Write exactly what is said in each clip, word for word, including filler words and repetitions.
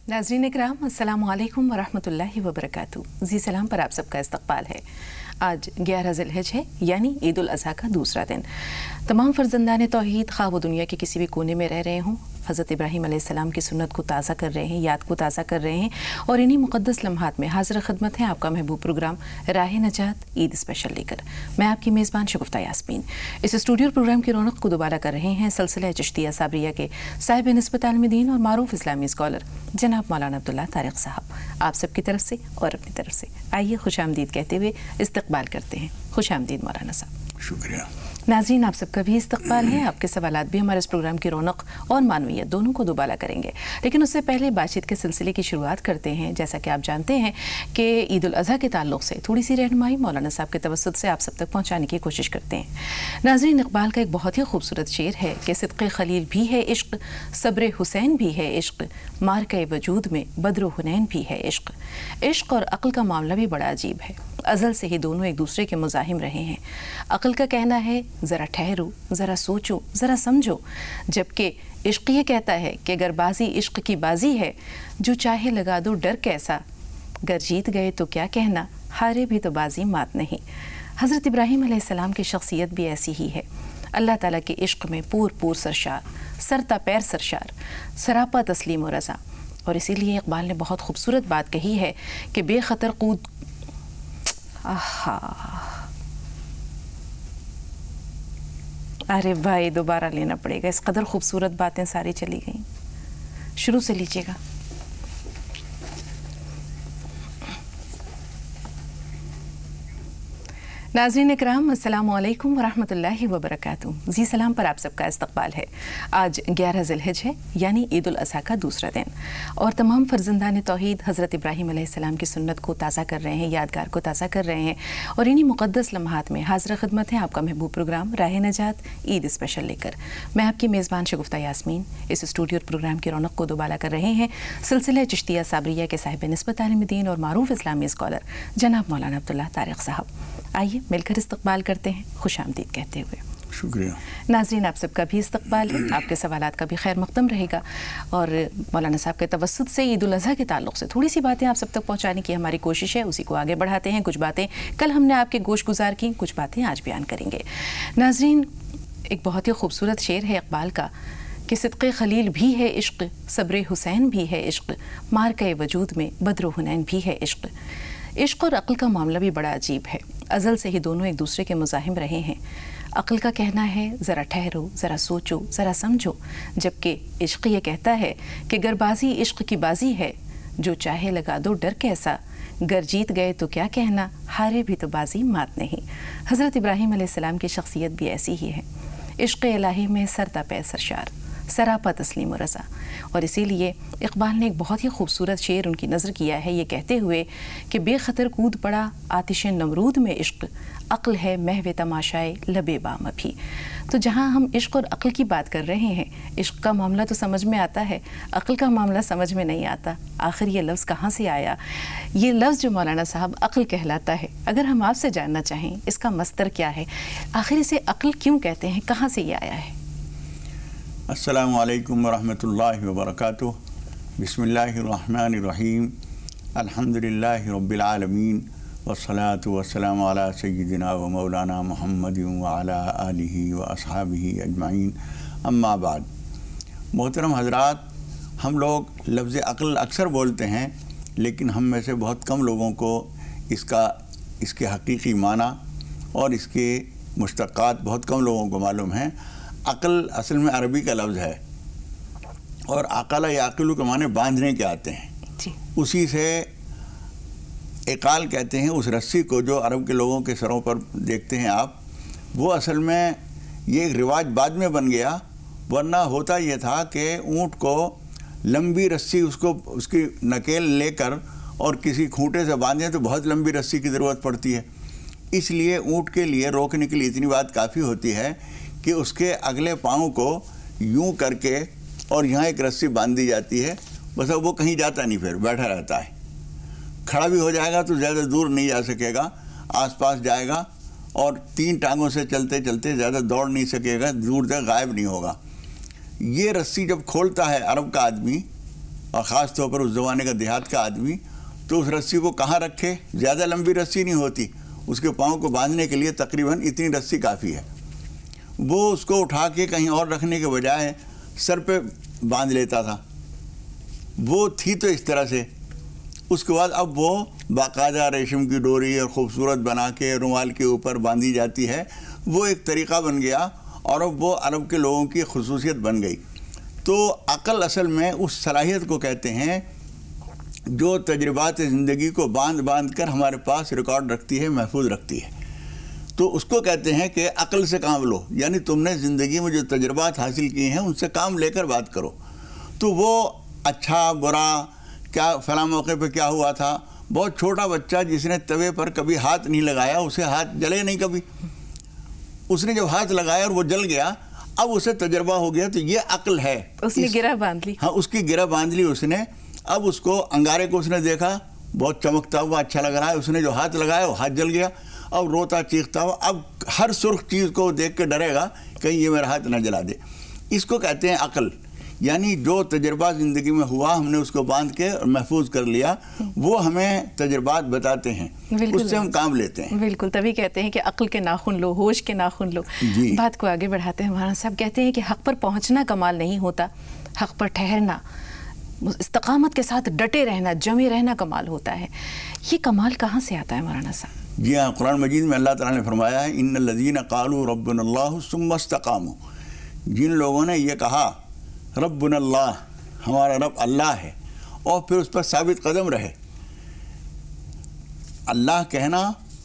नाज़रीन इकराम, अस्सलामु अलैकुम वरहमतुल्लाहि वबरकातुहू। जी सलाम पर आप सबका इस्तकबाल है। आज ग्यारह ज़िलहिज है, यानी ईद-उल अज़हा का दूसरा दिन। तमाम फ़र्ज़ंदान तौहीद, ख़्वाह वो दुनिया के किसी भी कोने में रह रहे हों, हज़रत इब्राहिम आ एस की सुन्नत को ताज़ा कर रहे हैं, याद को ताज़ा कर रहे हैं, और इन्हीं मुक़द्दस लम्हात में हाज़िर ख़िदमत है आपका महबूब प्रोग्राम राह-ए-नजात ईद स्पेशल लेकर। मैं आपकी मेज़बान शगुफ्ता यास्मीन इस स्टूडियो प्रोग्राम की रौनक को दोबारा कर रहे हैं सिलसिला चिश्तिया साबरिया के साहिब निस्बत आलिम-ए-दीन और मारूफ इस्लामी स्कॉलर जनाब मौलाना अब्दुल्ला तारिक साहब, आप सबकी तरफ से और अपनी तरफ से आइए खुशामदीद कहते हुए इस्तकबाल करते हैं। खुशामदीद मौलाना साहब। शुक्रिया। नाज़रीन, आप सबका भी इस्तकबाल है। आपके सवालात भी हमारे इस प्रोग्राम की रौनक और मानवीयत दोनों को दोबारा करेंगे, लेकिन उससे पहले बातचीत के सिलसिले की शुरुआत करते हैं। जैसा कि आप जानते हैं कि ईद-उल अज़हा के ताल्लुक़ से थोड़ी सी रहनुमाई मौलाना साहब के तवस्सुत से आप सब तक पहुँचाने की कोशिश करते हैं। नाज़रीन, इक़बाल का एक बहुत ही खूबसूरत शेर है कि सिद्क़े खलील भी है इश्क़, सब्र हुसैन भी है इश्क़, मारके वजूद में बद्र हुनैन भी है इश्क़। इश्क़ और अक़ल का मामला भी बड़ा अजीब है। अज़ल से ही दोनों एक दूसरे के मुज़ाहिम रहे हैं। अक़ल का कहना है ज़रा ठहरो, ज़रा सोचो, ज़रा समझो, जबकि इश्क़ ये कहता है कि अगर बाजी इश्क़ की बाजी है, जो चाहे लगा दो डर कैसा, गर जीत गए तो क्या कहना, हारे भी तो बाजी मात नहीं। हज़रत इब्राहिम आ एस की शख्सियत भी ऐसी ही है। अल्लाह ताला के इश्क़ में पूर पूर सरशार, सरता पैर सरशार, सरापा तस्लीम और रज़ा। और इसीलिए इक़बाल ने बहुत खूबसूरत बात कही है कि बेखतर कूद आहा अरे भाई, दोबारा लेना पड़ेगा, इस कदर खूबसूरत बातें सारी चली गई। शुरू से लीजिएगा। नाज़रीन इकराम, अस्सलामु अलैकुम वरहमतुल्लाहि वबरकातुहू। जी सलाम पर आप सबका इस्तकबाल है। आज ग्यारह ज़िलहिज है, यानी ईद-उल अज़हा का दूसरा दिन, और तमाम फ़र्ज़ंदान तौहीद हज़रत इब्राहिम आ एस की सुन्नत को ताज़ा कर रहे हैं, यादगार को ताज़ा कर रहे हैं, और इन्हीं मुक़द्दस लम्हात में हाज़िर ख़िदमत है आपका महबूब प्रोग्राम राह-ए-नजात ईद स्पेशल लेकर। मैं आपकी मेज़बान शगुफ्ता यास्मीन इस स्टूडियो प्रोग्राम की रौनक को दोबारा कर रहे हैं सिलसिला चिश्तिया साबरिया के साहिब निस्बत आलिम-ए-दीन और मारूफ इस्लामी स्कॉलर जनाब मौलाना अब्दुल्ला तारिक साहब। आइए मिलकर इस्तकबाल करते हैं, खुशामदीद कहते हुए। शुक्रिया। नाज़रीन, आप सबका भी इस्तकबाल है, आपके सवालात का भी खैर मक़दम रहेगा, और मौलाना साहब के तवस्सुत से ईद-उल अज़हा के ताल्लुक़ से थोड़ी सी बातें आप सब तक पहुँचाने की हमारी कोशिश है, उसी को आगे बढ़ाते हैं। कुछ बातें कल हमने आपके गोश गुजार की, कुछ बातें आज बयान करेंगे। नाज़रीन, एक बहुत ही खूबसूरत शेर है इक़बाल का कि सिद्क़े खलील भी है इश्क़, सब्र हुसैन भी है इश्क़, मारके वजूद में बद्र हुनैन भी है इश्क़। इश्क़ और अक़ल का मामला भी बड़ा अजीब है। अज़ल से ही दोनों एक दूसरे के मुज़ाहिम रहे हैं। अक़ल का कहना है ज़रा ठहरो, ज़रा सोचो, ज़रा समझो, जबकि इश्क़ ये कहता है कि अगर बाजी इश्क़ की बाजी है, जो चाहे लगा दो डर कैसा, गर जीत गए तो क्या कहना, हारे भी तो बाजी मात नहीं। हज़रत इब्राहिम आ एस की शख्सियत भी ऐसी ही है। इश्क़ इलाही में सरता पैर सरशार, सरापा तस्लीम और रज़ा। और इसीलिए इक़बाल ने एक बहुत ही खूबसूरत शेर उनकी नज़र किया है, ये कहते हुए कि बेखतर कूद पड़ा आतिश नमरूद में इश्क़, अक़ल है महव तमाशाए लबे बाम भी। तो जहाँ हम इश्क़ और अक़ल की बात कर रहे हैं, इश्क़ का मामला तो समझ में आता है, अक़ल का मामला समझ में नहीं आता। आखिर ये लफ्ज़ कहाँ से आया? ये लफ्ज़ जो मौलाना साहब अक़ल कहलाता है, अगर हम आपसे जानना चाहें इसका मस्तर क्या है, आखिर इसे अक़ल क्यों कहते हैं, कहाँ से ये आया है? अस्सलामु अलैकुम वरहमतुल्लाहि वबरकातुहू। बिस्मिल्लाहिर्रहमानिर्रहीम। अल्हम्दुलिल्लाहि रब्बिल आलमीन वस्सलातु वस्सलामु अला सय्यिदिना व मौलाना मुहम्मदिन व अला आलिहि व अस्हाबिहि अजमाइन, अम्मा बाद। मोहतरम हज़रात, हम लोग लफ्ज़ अक़ल अक्सर बोलते हैं, लेकिन हम में से बहुत कम लोगों को इसका इसके हकीकी माना और इसके मुश्तक़ात बहुत कम लोगों को मालूम है। अक़ल असल में अरबी का लफ्ज़ है, और अक़ला या अक़लु के माने बांधने के आते हैं जी। उसी से इक़ाल कहते हैं उस रस्सी को जो अरब के लोगों के सरों पर देखते हैं आप। वो असल में ये एक रिवाज बाद में बन गया, वरना होता ये था कि ऊँट को लंबी रस्सी उसको उसकी नकेल लेकर और किसी खूंटे से बांधें तो बहुत लंबी रस्सी की ज़रूरत पड़ती है। इसलिए ऊँट के लिए रोकने के लिए इतनी बात काफ़ी होती है कि उसके अगले पाँव को यूं करके और यहाँ एक रस्सी बांध दी जाती है, बस अब वो कहीं जाता नहीं, फिर बैठा रहता है। खड़ा भी हो जाएगा तो ज़्यादा दूर नहीं जा सकेगा, आसपास जाएगा, और तीन टांगों से चलते चलते ज़्यादा दौड़ नहीं सकेगा, दूर तक गायब नहीं होगा। ये रस्सी जब खोलता है अरब का आदमी اور ख़ास طور پر اس ज़माने کا دیہات کا آدمی تو اس رسی کو کہاں رکھے؟ زیادہ لمبی رسی نہیں ہوتی، اس کے پاؤں کو باندھنے کے لیے تقریباً اتنی رسی کافی ہے۔ وہ اس کو اٹھا کے کہیں اور رکھنے کے بجائے سر پہ باندھ لیتا تھا۔ وہ تھی تو اس طرح سے، اس کے بعد اب وہ باقاعدہ ریشم کی ڈوری اور خوبصورت بنا کے رومال کے اوپر باندھی جاتی ہے۔ وہ ایک طریقہ بن گیا اور اب وہ عرب کے لوگوں کی خصوصیت بن گئی۔ تو عقل اصل میں اس صلاحیت کو کہتے ہیں جو تجربات زندگی کو باندھ باندھ کر ہمارے پاس ریکارڈ رکھتی ہے، محفوظ رکھتی ہے۔ تو اس کو کہتے ہیں کہ عقل سے کام لو، یعنی تم نے زندگی میں جو تجربات حاصل کیے ہیں ان سے کام لے کر بات کرو۔ تو وہ اچھا برا کیا فلاں موقع پہ کیا ہوا تھا، بہت چھوٹا بچہ جس نے توے پر کبھی ہاتھ نہیں لگایا، اسے ہاتھ جلے نہیں کبھی، اس نے جب ہاتھ لگایا اور وہ جل گیا، اب اسے تجربہ ہو گیا، تو یہ عقل ہے۔ اس نے گرہ باندھ لی، ہاں اس کی گرہ باندھ لی اس نے۔ اب اس کو انگارے کو اس نے دیکھا بہت چمکتا ہوا اچھا لگ رہا ہے، اس نے جو ہاتھ لگایا وہ ہاتھ جل گیا، اب روتا چیختا ہوا، اب ہر سرخ چیز کو دیکھ کے ڈرے گا کہیں یہ میرا ہاتھ نہ جلا دے۔ اس کو کہتے ہیں عقل، یعنی جو تجربہ زندگی میں ہوا ہم نے اس کو باندھ کے محفوظ کر لیا، وہ ہمیں تجربات بتاتے ہیں، اس سے ہم کام لیتے ہیں۔ بالکل، تبھی کہتے ہیں کہ عقل کے ناخن لو، ہوش کے ناخن لو۔ جی بات کو آگے بڑھاتے ہیں، مولانا صاحب کہتے ہیں کہ حق پر پہنچنا کمال نہیں ہوتا، حق پر ٹھہرنا، استقامت کے ساتھ ڈٹے رہنا، جمے رہنا کمال ہوتا ہے۔ یہ کمال کہاں سے آتا ہے مولانا صاحب؟ جی ہاں، قرآن مجید میں اللہ تعالیٰ نے فرمایا ہے ان الذین قالوا ربنا اللہ ثم استقاموا، جن لوگوں نے یہ کہا ربنا اللہ، ہمارا رب اللہ ہے، اور پھر اس پر ثابت قدم رہے۔ اللہ کہنا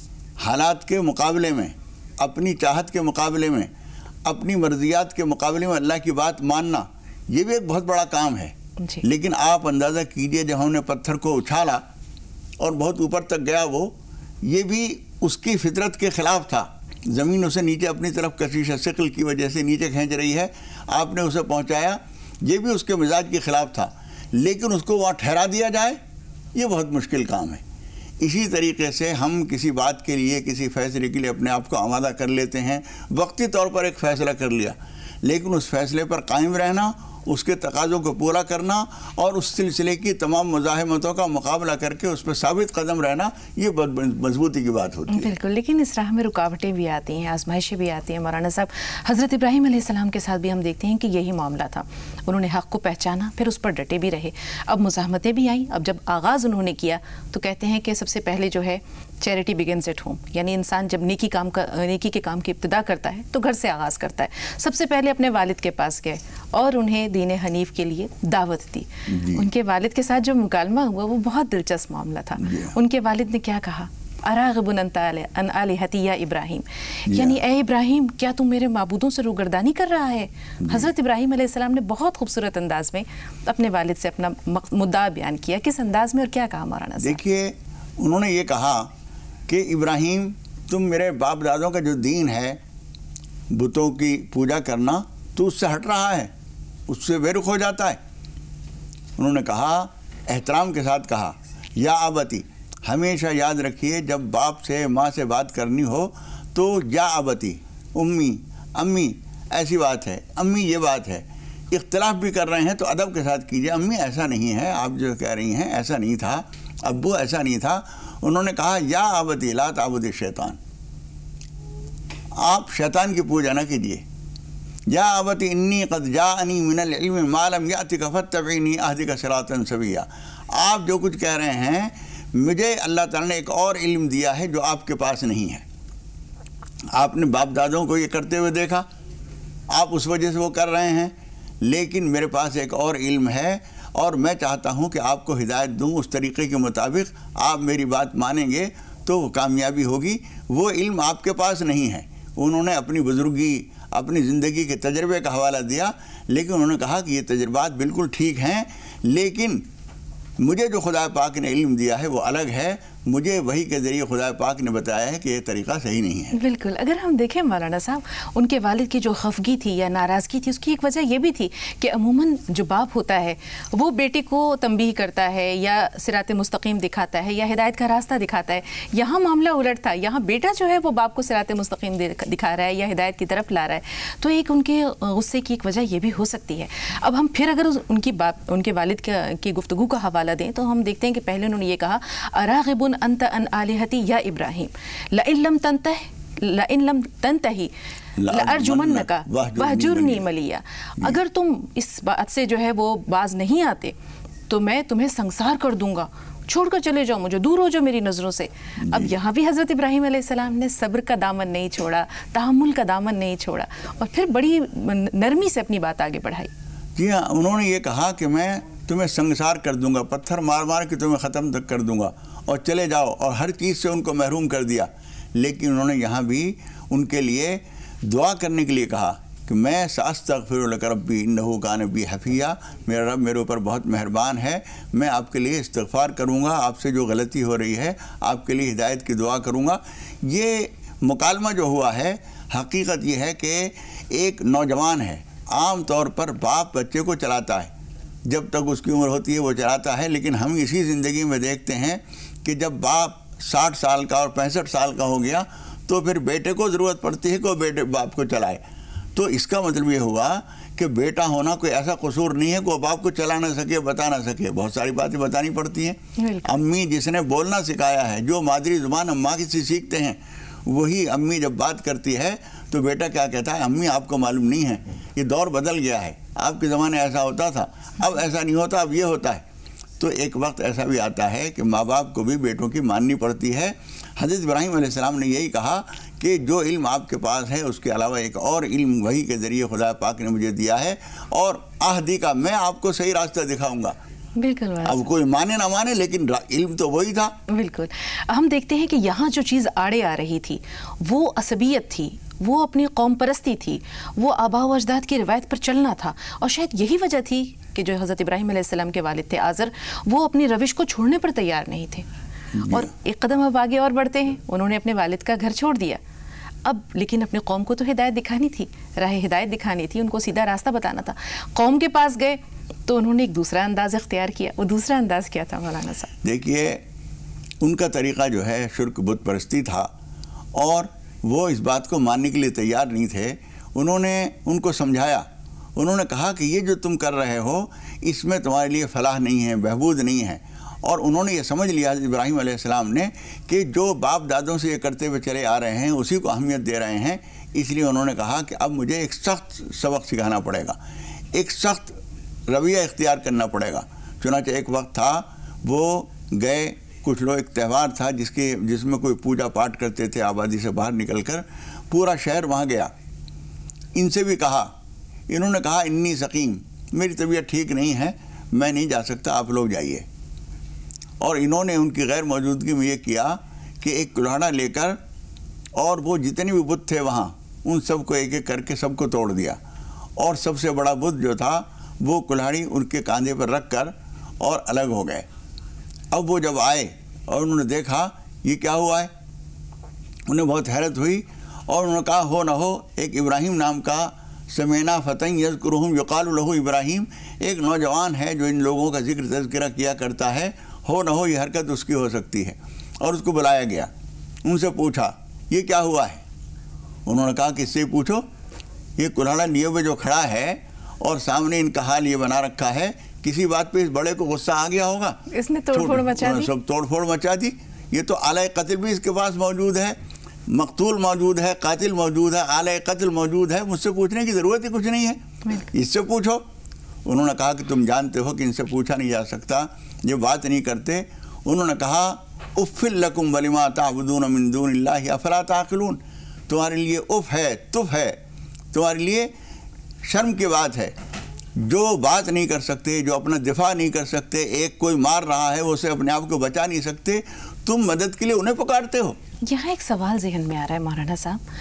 حالات کے مقابلے میں، اپنی چاہت کے مقابلے میں، اپنی مرضیات کے مقابلے میں اللہ کی بات ماننا، یہ بھی ایک بہت بڑا کام ہے۔ جی۔ لیکن آپ اندازہ کیجئے جب ہم نے پتھر کو اچھالا اور بہت اوپر تک گیا، وہ یہ بھی اس کی فطرت کے خلاف تھا، زمین اسے نیچے اپنی طرف کشش ثقل کی وجہ سے نیچے کھینچ رہی ہے، آپ نے اسے پہنچایا، یہ بھی اس کے مزاج کے خلاف تھا، لیکن اس کو وہاں ٹھہرا دیا جائے یہ بہت مشکل کام ہے۔ اسی طریقے سے ہم کسی بات کے لیے، کسی فیصلے کے لیے اپنے آپ کو آمادہ کر لیتے ہیں، وقتی طور پر ایک فیصلہ کر لیا، لیکن اس فیصلے پر قائم رہنا، اس کے تقاضوں کو پورا کرنا اور اس سلسلے کی تمام مزاحمتوں کا مقابلہ کر کے اس پہ ثابت قدم رہنا، یہ بہت مضبوطی کی بات ہوتی ہے۔ بالکل، لیکن اس راہ میں رکاوٹیں بھی آتی ہیں، آزمائشیں بھی آتی ہیں مولانا صاحب۔ حضرت ابراہیم علیہ السلام کے ساتھ بھی ہم دیکھتے ہیں کہ یہی معاملہ تھا، انہوں نے حق کو پہچانا، پھر اس پر ڈٹے بھی رہے۔ اب مزاحمتیں بھی آئیں، اب جب آغاز انہوں نے کیا تو کہتے ہیں کہ سب سے پہلے جو ہے چیریٹی بگنز ایٹ ہوم، یعنی انسان جب نیکی کام کا نیکی کے کام کی ابتدا کرتا ہے تو گھر سے آغاز کرتا ہے۔ سب سے پہلے اپنے والد کے پاس گئے اور انہیں دین حنیف کے لیے دعوت دی۔ جی۔ ان کے والد کے ساتھ جو مکالمہ ہوا وہ بہت دلچسپ معاملہ تھا۔ جی۔ ان کے والد نے کیا کہا؟ اراغب ان آلہتی یا ابراہیم، یعنی اے ابراہیم کیا تم میرے معبودوں سے روگردانی کر رہا ہے؟ حضرت ابراہیم علیہ السلام نے بہت خوبصورت انداز میں اپنے والد سے اپنا مدعا بیان کیا، کس انداز میں اور کیا کہا مولانا صاحب؟ دیکھیے، انہوں نے یہ کہا کہ ابراہیم تم میرے باپ دادوں کا جو دین ہے بتوں کی پوجا کرنا، تو اس سے ہٹ رہا ہے، اس سے بے رخ ہو جاتا ہے۔ انہوں نے کہا، احترام کے ساتھ کہا، یا ابتی، ہمیشہ یاد رکھیے جب باپ سے ماں سے بات کرنی ہو تو یا ابتی، امی امی ایسی بات ہے، امی یہ بات ہے۔ اختلاف بھی کر رہے ہیں تو ادب کے ساتھ کیجیے، امی ایسا نہیں ہے، آپ جو کہہ رہی ہیں ایسا نہیں تھا، ابو ایسا نہیں تھا۔ انہوں نے کہا، یا ابتی لا تعبد الشیطان، آپ شیطان کی پوجا نہ کیجیے۔ یا ابتی انی قد جاءنی من العلم ما لم یأتک فاتبعنی اہدک صراطا سویا، آپ جو کچھ کہہ رہے ہیں مجھے اللہ تعالیٰ نے ایک اور علم دیا ہے جو آپ کے پاس نہیں ہے۔ آپ نے باپ دادوں کو یہ کرتے ہوئے دیکھا، آپ اس وجہ سے وہ کر رہے ہیں، لیکن میرے پاس ایک اور علم ہے اور میں چاہتا ہوں کہ آپ کو ہدایت دوں، اس طریقے کے مطابق آپ میری بات مانیں گے تو وہ کامیابی ہوگی۔ وہ علم آپ کے پاس نہیں ہے۔ انہوں نے اپنی بزرگی، اپنی زندگی کے تجربے کا حوالہ دیا، لیکن انہوں نے کہا کہ یہ تجربات بالکل ٹھیک ہیں، لیکن مجھے جو خدا پاک نے علم دیا ہے وہ الگ ہے، مجھے وحی کے ذریعے خدا پاک نے بتایا ہے کہ یہ طریقہ صحیح نہیں ہے۔ بالکل، اگر ہم دیکھیں مولانا صاحب، ان کے والد کی جو خفگی تھی یا ناراضگی تھی، اس کی ایک وجہ یہ بھی تھی کہ عموماً جو باپ ہوتا ہے وہ بیٹے کو تنبیہ کرتا ہے یا صراط مستقیم دکھاتا ہے یا ہدایت کا راستہ دکھاتا ہے۔ یہاں معاملہ الٹ تھا، یہاں بیٹا جو ہے وہ باپ کو صراط مستقیم دکھا رہا ہے یا ہدایت کی طرف لا رہا ہے، تو ایک ان کے غصے کی ایک وجہ یہ بھی ہو سکتی ہے۔ اب ہم پھر اگر ان کی باپ ان کے والد کی گفتگو کا حوالہ دیں تو ہم دیکھتے ہیں کہ پہلے انہوں نے یہ کہا اراغب انت ان آلہتی یا ابراہیم لئن لم تنتہ لئن لم تنتہی لأرجمنک وہجرنی ملیہ، اگر تم اس بات سے جو ہے وہ باز نہیں آتے تو میں تمہیں سنسار کر دوں گا، چھوڑ کر چلے جاؤ مجھے، دور ہو جاؤ میری نظروں سے۔ اب یہاں بھی حضرت ابراہیم علیہ السلام نے صبر کا دامن نہیں چھوڑا، تحمل کا دامن نہیں چھوڑا، اور پھر بڑی نرمی سے اپنی بات آگے بڑھائی۔ جی ہاں، انہوں نے یہ کہا کہ میں تمہیں سنگسار کر دوں گا، پتھر مار مار کے تمہیں ختم تک کر دوں گا اور چلے جاؤ، اور ہر چیز سے ان کو محروم کر دیا۔ لیکن انہوں نے یہاں بھی ان کے لیے دعا کرنے کے لیے کہا کہ میں ساستغفر لک ربی انہ کان بی حفیہ، میرا رب میرے اوپر بہت مہربان ہے، میں آپ کے لیے استغفار کروں گا، آپ سے جو غلطی ہو رہی ہے آپ کے لیے ہدایت کی دعا کروں گا۔ یہ مکالمہ جو ہوا ہے، حقیقت یہ ہے کہ ایک نوجوان ہے، عام طور پر باپ بچے کو چلاتا ہے، جب تک اس کی عمر ہوتی ہے وہ چلاتا ہے، لیکن ہم اسی زندگی میں دیکھتے ہیں کہ جب باپ ساٹھ سال کا اور پینسٹھ سال کا ہو گیا تو پھر بیٹے کو ضرورت پڑتی ہے کہ وہ بیٹے باپ کو چلائے۔ تو اس کا مطلب یہ ہوا کہ بیٹا ہونا کوئی ایسا قصور نہیں ہے کہ وہ باپ کو چلا نہ سکے، بتا نہ سکے، بہت ساری باتیں بتانی پڑتی ہیں۔ امی جس نے بولنا سکھایا ہے، جو مادری زبان اماں کی سے سیکھتے ہیں، وہی امی جب بات کرتی ہے تو بیٹا کیا کہتا ہے، امی آپ کو معلوم نہیں ہے، یہ دور بدل گیا ہے، آپ کے زمانے ایسا ہوتا تھا، اب ایسا نہیں ہوتا، اب یہ ہوتا ہے۔ تو ایک وقت ایسا بھی آتا ہے کہ ماں باپ کو بھی بیٹوں کی ماننی پڑتی ہے۔ حضرت ابراہیم علیہ السلام نے یہی کہا کہ جو علم آپ کے پاس ہے اس کے علاوہ ایک اور علم وحی کے ذریعے خدا پاک نے مجھے دیا ہے، اور عہدی کا میں آپ کو صحیح راستہ دکھاؤں گا۔ بالکل، اب کوئی مانے نہ مانے لیکن علم تو وہی تھا۔ بالکل، ہم دیکھتے ہیں کہ یہاں جو چیز آڑے آ رہی تھی وہ عصبیت تھی، وہ اپنی قوم پرستی تھی، وہ آباء و اجداد کی روایت پر چلنا تھا، اور شاید یہی وجہ تھی کہ جو حضرت ابراہیم علیہ السلام کے والد تھے آزر، وہ اپنی روش کو چھوڑنے پر تیار نہیں تھے۔ اور ایک قدم اب آگے اور بڑھتے ہیں، انہوں نے اپنے والد کا گھر چھوڑ دیا، اب لیکن اپنی قوم کو تو ہدایت دکھانی تھی، راہ ہدایت دکھانی تھی، ان کو سیدھا راستہ بتانا تھا۔ قوم کے پاس گئے تو انہوں نے ایک دوسرا انداز اختیار کیا۔ وہ دوسرا انداز کیا تھا مولانا صاحب؟ دیکھیے، ان کا طریقہ جو ہے شرک بت پرستی تھا، اور وہ اس بات کو ماننے کے لیے تیار نہیں تھے۔ انہوں نے ان کو سمجھایا، انہوں نے کہا کہ یہ جو تم کر رہے ہو اس میں تمہارے لیے فلاح نہیں ہے، بہبود نہیں ہے، اور انہوں نے یہ سمجھ لیا ابراہیم علیہ السلام نے کہ جو باپ دادوں سے یہ کرتے ہوئے چلے آ رہے ہیں اسی کو اہمیت دے رہے ہیں، اس لیے انہوں نے کہا کہ اب مجھے ایک سخت سبق سکھانا پڑے گا، ایک سخت رویہ اختیار کرنا پڑے گا۔ چنانچہ ایک وقت تھا، وہ گئے، کچھ لوگ، ایک تہوار تھا جس کے جس میں کوئی پوجا پاٹ کرتے تھے، آبادی سے باہر نکل کر پورا شہر وہاں گیا۔ ان سے بھی کہا، انہوں نے کہا انی سقیم، میری طبیعت ٹھیک نہیں ہے، میں نہیں جا سکتا، آپ لوگ جائیے۔ اور انہوں نے ان کی غیر موجودگی میں یہ کیا کہ ایک کلہاڑا لے کر، اور وہ جتنے بھی بت تھے وہاں ان سب کو ایک ایک کر کے سب کو توڑ دیا، اور سب سے بڑا بت جو تھا وہ کلہاڑی ان کے کاندھے پر رکھ کر اور الگ ہو گئے۔ اب وہ جب آئے اور انہوں نے دیکھا یہ کیا ہوا ہے، انہیں بہت حیرت ہوئی، اور انہوں نے کہا ہو نہ ہو ایک ابراہیم نام کا سمینا فتن یذکرہم یقال لہ ابراہیم، ایک نوجوان ہے جو ان لوگوں کا ذکر تذکرہ کیا کرتا ہے، ہو نہ ہو یہ حرکت اس کی ہو سکتی ہے۔ اور اس کو بلایا گیا، ان سے پوچھا یہ کیا ہوا ہے؟ انہوں نے کہا کہ اس سے پوچھو، یہ کلہاڑا لیے ہوئے جو کھڑا ہے اور سامنے ان کا حال یہ بنا رکھا ہے، کسی بات پہ اس بڑے کو غصہ آ گیا ہوگا، اس نے توڑ پھوڑ مچا دی، سب توڑ پھوڑ مچا دی۔ یہ تو آلہ قتل بھی اس کے پاس موجود ہے، مقتول موجود ہے، قاتل موجود ہے، آلہ قتل موجود ہے، مجھ سے پوچھنے کی ضرورت ہی کچھ نہیں ہے، اس سے پوچھو۔ انہوں نے کہا کہ تم جانتے ہو کہ ان سے پوچھا نہیں جا سکتا، یہ بات نہیں کرتے۔ انہوں نے کہا اف لکم ولما تعبدون من دون اللہ افلا تعقلون، تمہارے لیے اف ہے، تف ہے، تمہارے لیے شرم کی بات ہے، جو بات نہیں کر سکتے، جو اپنا دفاع نہیں کر سکتے، ایک کوئی مار رہا ہے وہ اسے اپنے آپ کو بچا نہیں سکتے، تم مدد کے لیے انہیں پکارتے ہو۔ یہاں ایک سوال ذہن میں آ رہا ہے مولانا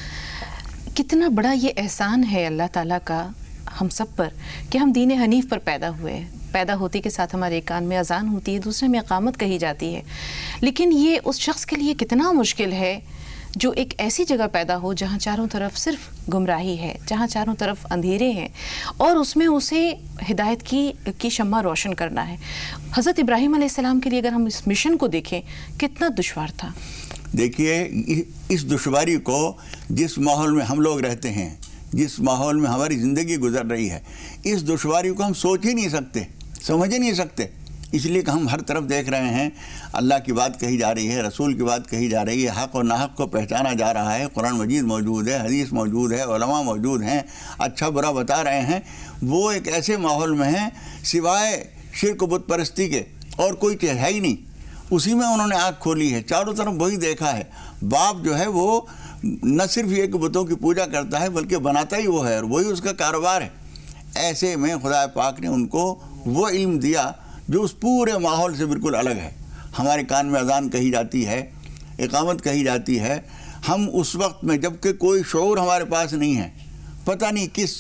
صاحب، کتنا بڑا یہ احسان ہے اللہ تعالیٰ کا ہم سب پر کہ ہم دین حنیف پر پیدا ہوئے ہیں، پیدا ہوتے کے ساتھ ہمارے ایک کان میں اذان ہوتی ہے، دوسرے میں اقامت کہی جاتی ہے، لیکن یہ اس شخص کے لیے کتنا مشکل ہے جو ایک ایسی جگہ پیدا ہو جہاں چاروں طرف صرف گمراہی ہے، جہاں چاروں طرف اندھیرے ہیں، اور اس میں اسے ہدایت کی کی شمع روشن کرنا ہے۔ حضرت ابراہیم علیہ السلام کے لیے اگر ہم اس مشن کو دیکھیں کتنا دشوار تھا۔ دیکھیے اس دشواری کو جس ماحول میں ہم لوگ رہتے ہیں، جس ماحول میں ہماری زندگی گزر رہی ہے، اس دشواری کو ہم سوچ ہی نہیں سکتے، سمجھ ہی نہیں سکتے، اس لیے کہ ہم ہر طرف دیکھ رہے ہیں اللہ کی بات کہی جا رہی ہے، رسول کی بات کہی جا رہی ہے، حق اور ناحق کو پہچانا جا رہا ہے، قرآن مجید موجود ہے، حدیث موجود ہے، علماء موجود ہیں، اچھا برا بتا رہے ہیں۔ وہ ایک ایسے ماحول میں ہیں سوائے شرک و بت پرستی کے اور کوئی چیز ہے ہی نہیں، اسی میں انہوں نے آنکھ کھولی ہے، چاروں طرف وہی دیکھا ہے۔ باپ جو ہے وہ نہ صرف یہ کہ بتوں کی پوجا کرتا ہے بلکہ بناتا ہی وہ ہے، اور وہی اس کا کاروبار ہے۔ ایسے میں خدا پاک نے ان کو وہ علم دیا جو اس پورے ماحول سے بالکل الگ ہے۔ ہمارے کان میں اذان کہی جاتی ہے، اقامت کہی جاتی ہے، ہم اس وقت میں جب کہ کوئی شعور ہمارے پاس نہیں ہے، پتہ نہیں کس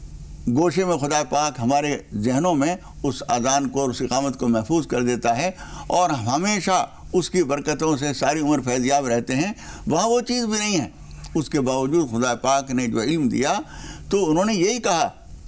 گوشے میں خدا پاک ہمارے ذہنوں میں اس اذان کو اور اس اقامت کو محفوظ کر دیتا ہے، اور ہمیشہ اس کی برکتوں سے ساری عمر فیضیاب رہتے ہیں۔ وہاں وہ چیز بھی نہیں ہے، اس کے باوجود خدا پاک نے جو علم دیا تو انہوں نے یہی کہا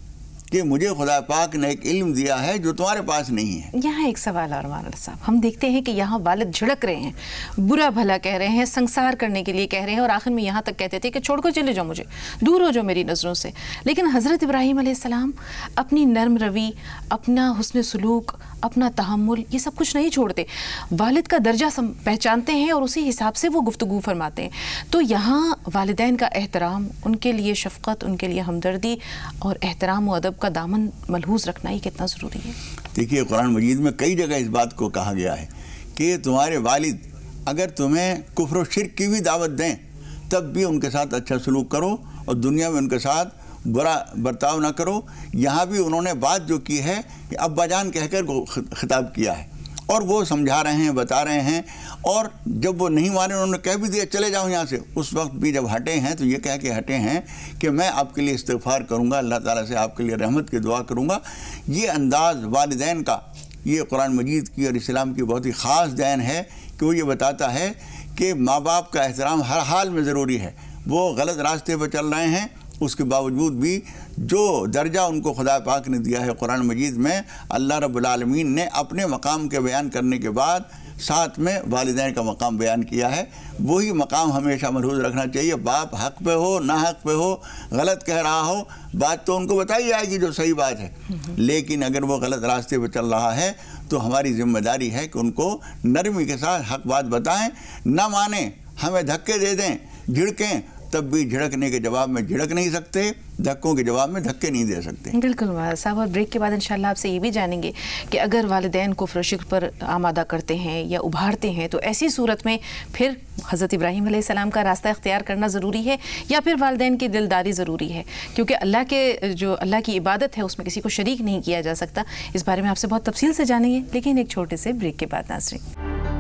کہ مجھے خدا پاک نے ایک علم دیا ہے جو تمہارے پاس نہیں ہے۔ یہاں ایک سوال اور مولانا صاحب، ہم دیکھتے ہیں کہ یہاں والد جھڑک رہے ہیں، برا بھلا کہہ رہے ہیں، سنسار کرنے کے لیے کہہ رہے ہیں، اور آخر میں یہاں تک کہتے تھے کہ چھوڑ کر چلے جاؤ، مجھے دور ہو جاؤ میری نظروں سے۔ لیکن حضرت ابراہیم علیہ السلام اپنی نرم روی، اپنا حسن سلوک، اپنا تحمل، یہ سب کچھ نہیں چھوڑتے، والد کا درجہ پہچانتے ہیں اور اسی حساب سے وہ گفتگو فرماتے ہیں۔ تو یہاں والدین کا احترام، ان کے لیے شفقت، ان کے لیے ہمدردی اور احترام و ادب کا دامن ملحوظ رکھنا ہی کتنا ضروری ہے۔ دیکھیے قرآن مجید میں کئی جگہ اس بات کو کہا گیا ہے کہ تمہارے والد اگر تمہیں کفر و شرک کی بھی دعوت دیں تب بھی ان کے ساتھ اچھا سلوک کرو اور دنیا میں ان کے ساتھ برا برتاؤ نہ کرو۔ یہاں بھی انہوں نے بات جو کی ہے کہ ابا جان کہہ کر خطاب کیا ہے، اور وہ سمجھا رہے ہیں، بتا رہے ہیں، اور جب وہ نہیں مانے انہوں نے کہہ بھی دیا چلے جاؤ یہاں سے، اس وقت بھی جب ہٹے ہیں تو یہ کہہ کے ہٹے ہیں کہ میں آپ کے لیے استغفار کروں گا، اللہ تعالیٰ سے آپ کے لیے رحمت کی دعا کروں گا۔ یہ انداز والدین کا، یہ قرآن مجید کی اور اسلام کی بہت ہی خاص دین ہے کہ وہ یہ بتاتا ہے کہ ماں باپ کا احترام ہر حال میں ضروری ہے۔ وہ غلط راستے پہ چل رہے ہیں، اس کے باوجود بھی جو درجہ ان کو خدا پاک نے دیا ہے قرآن مجید میں، اللہ رب العالمین نے اپنے مقام کے بیان کرنے کے بعد ساتھ میں والدین کا مقام بیان کیا ہے۔ وہی مقام ہمیشہ ملحوظ رکھنا چاہیے۔ باپ حق پہ ہو، نہ حق پہ ہو، غلط کہہ رہا ہو، بات تو ان کو بتائی جائے گی جو صحیح بات ہے، لیکن اگر وہ غلط راستے پہ چل رہا ہے تو ہماری ذمہ داری ہے کہ ان کو نرمی کے ساتھ حق بات بتائیں، نہ مانیں، ہمیں دھکے دے دیں، جھڑکیں، تب بھی جھڑکنے کے جواب میں جھڑک نہیں سکتے، دھکوں کے جواب میں دھکے نہیں دے سکتے۔ بالکل مولانا صاحب، اور بریک کے بعد انشاءاللہ آپ سے یہ بھی جانیں گے کہ اگر والدین کفر و شرک پر آمادہ کرتے ہیں یا ابھارتے ہیں تو ایسی صورت میں پھر حضرت ابراہیم علیہ السلام کا راستہ اختیار کرنا ضروری ہے یا پھر والدین کی دلداری ضروری ہے، کیونکہ اللہ کے جو اللہ کی عبادت ہے اس میں کسی کو شریک نہیں کیا جا سکتا۔ اس بارے میں آپ سے بہت تفصیل سے جانیں گے، لیکن ایک چھوٹے سے بریک کے بعد ناظرین۔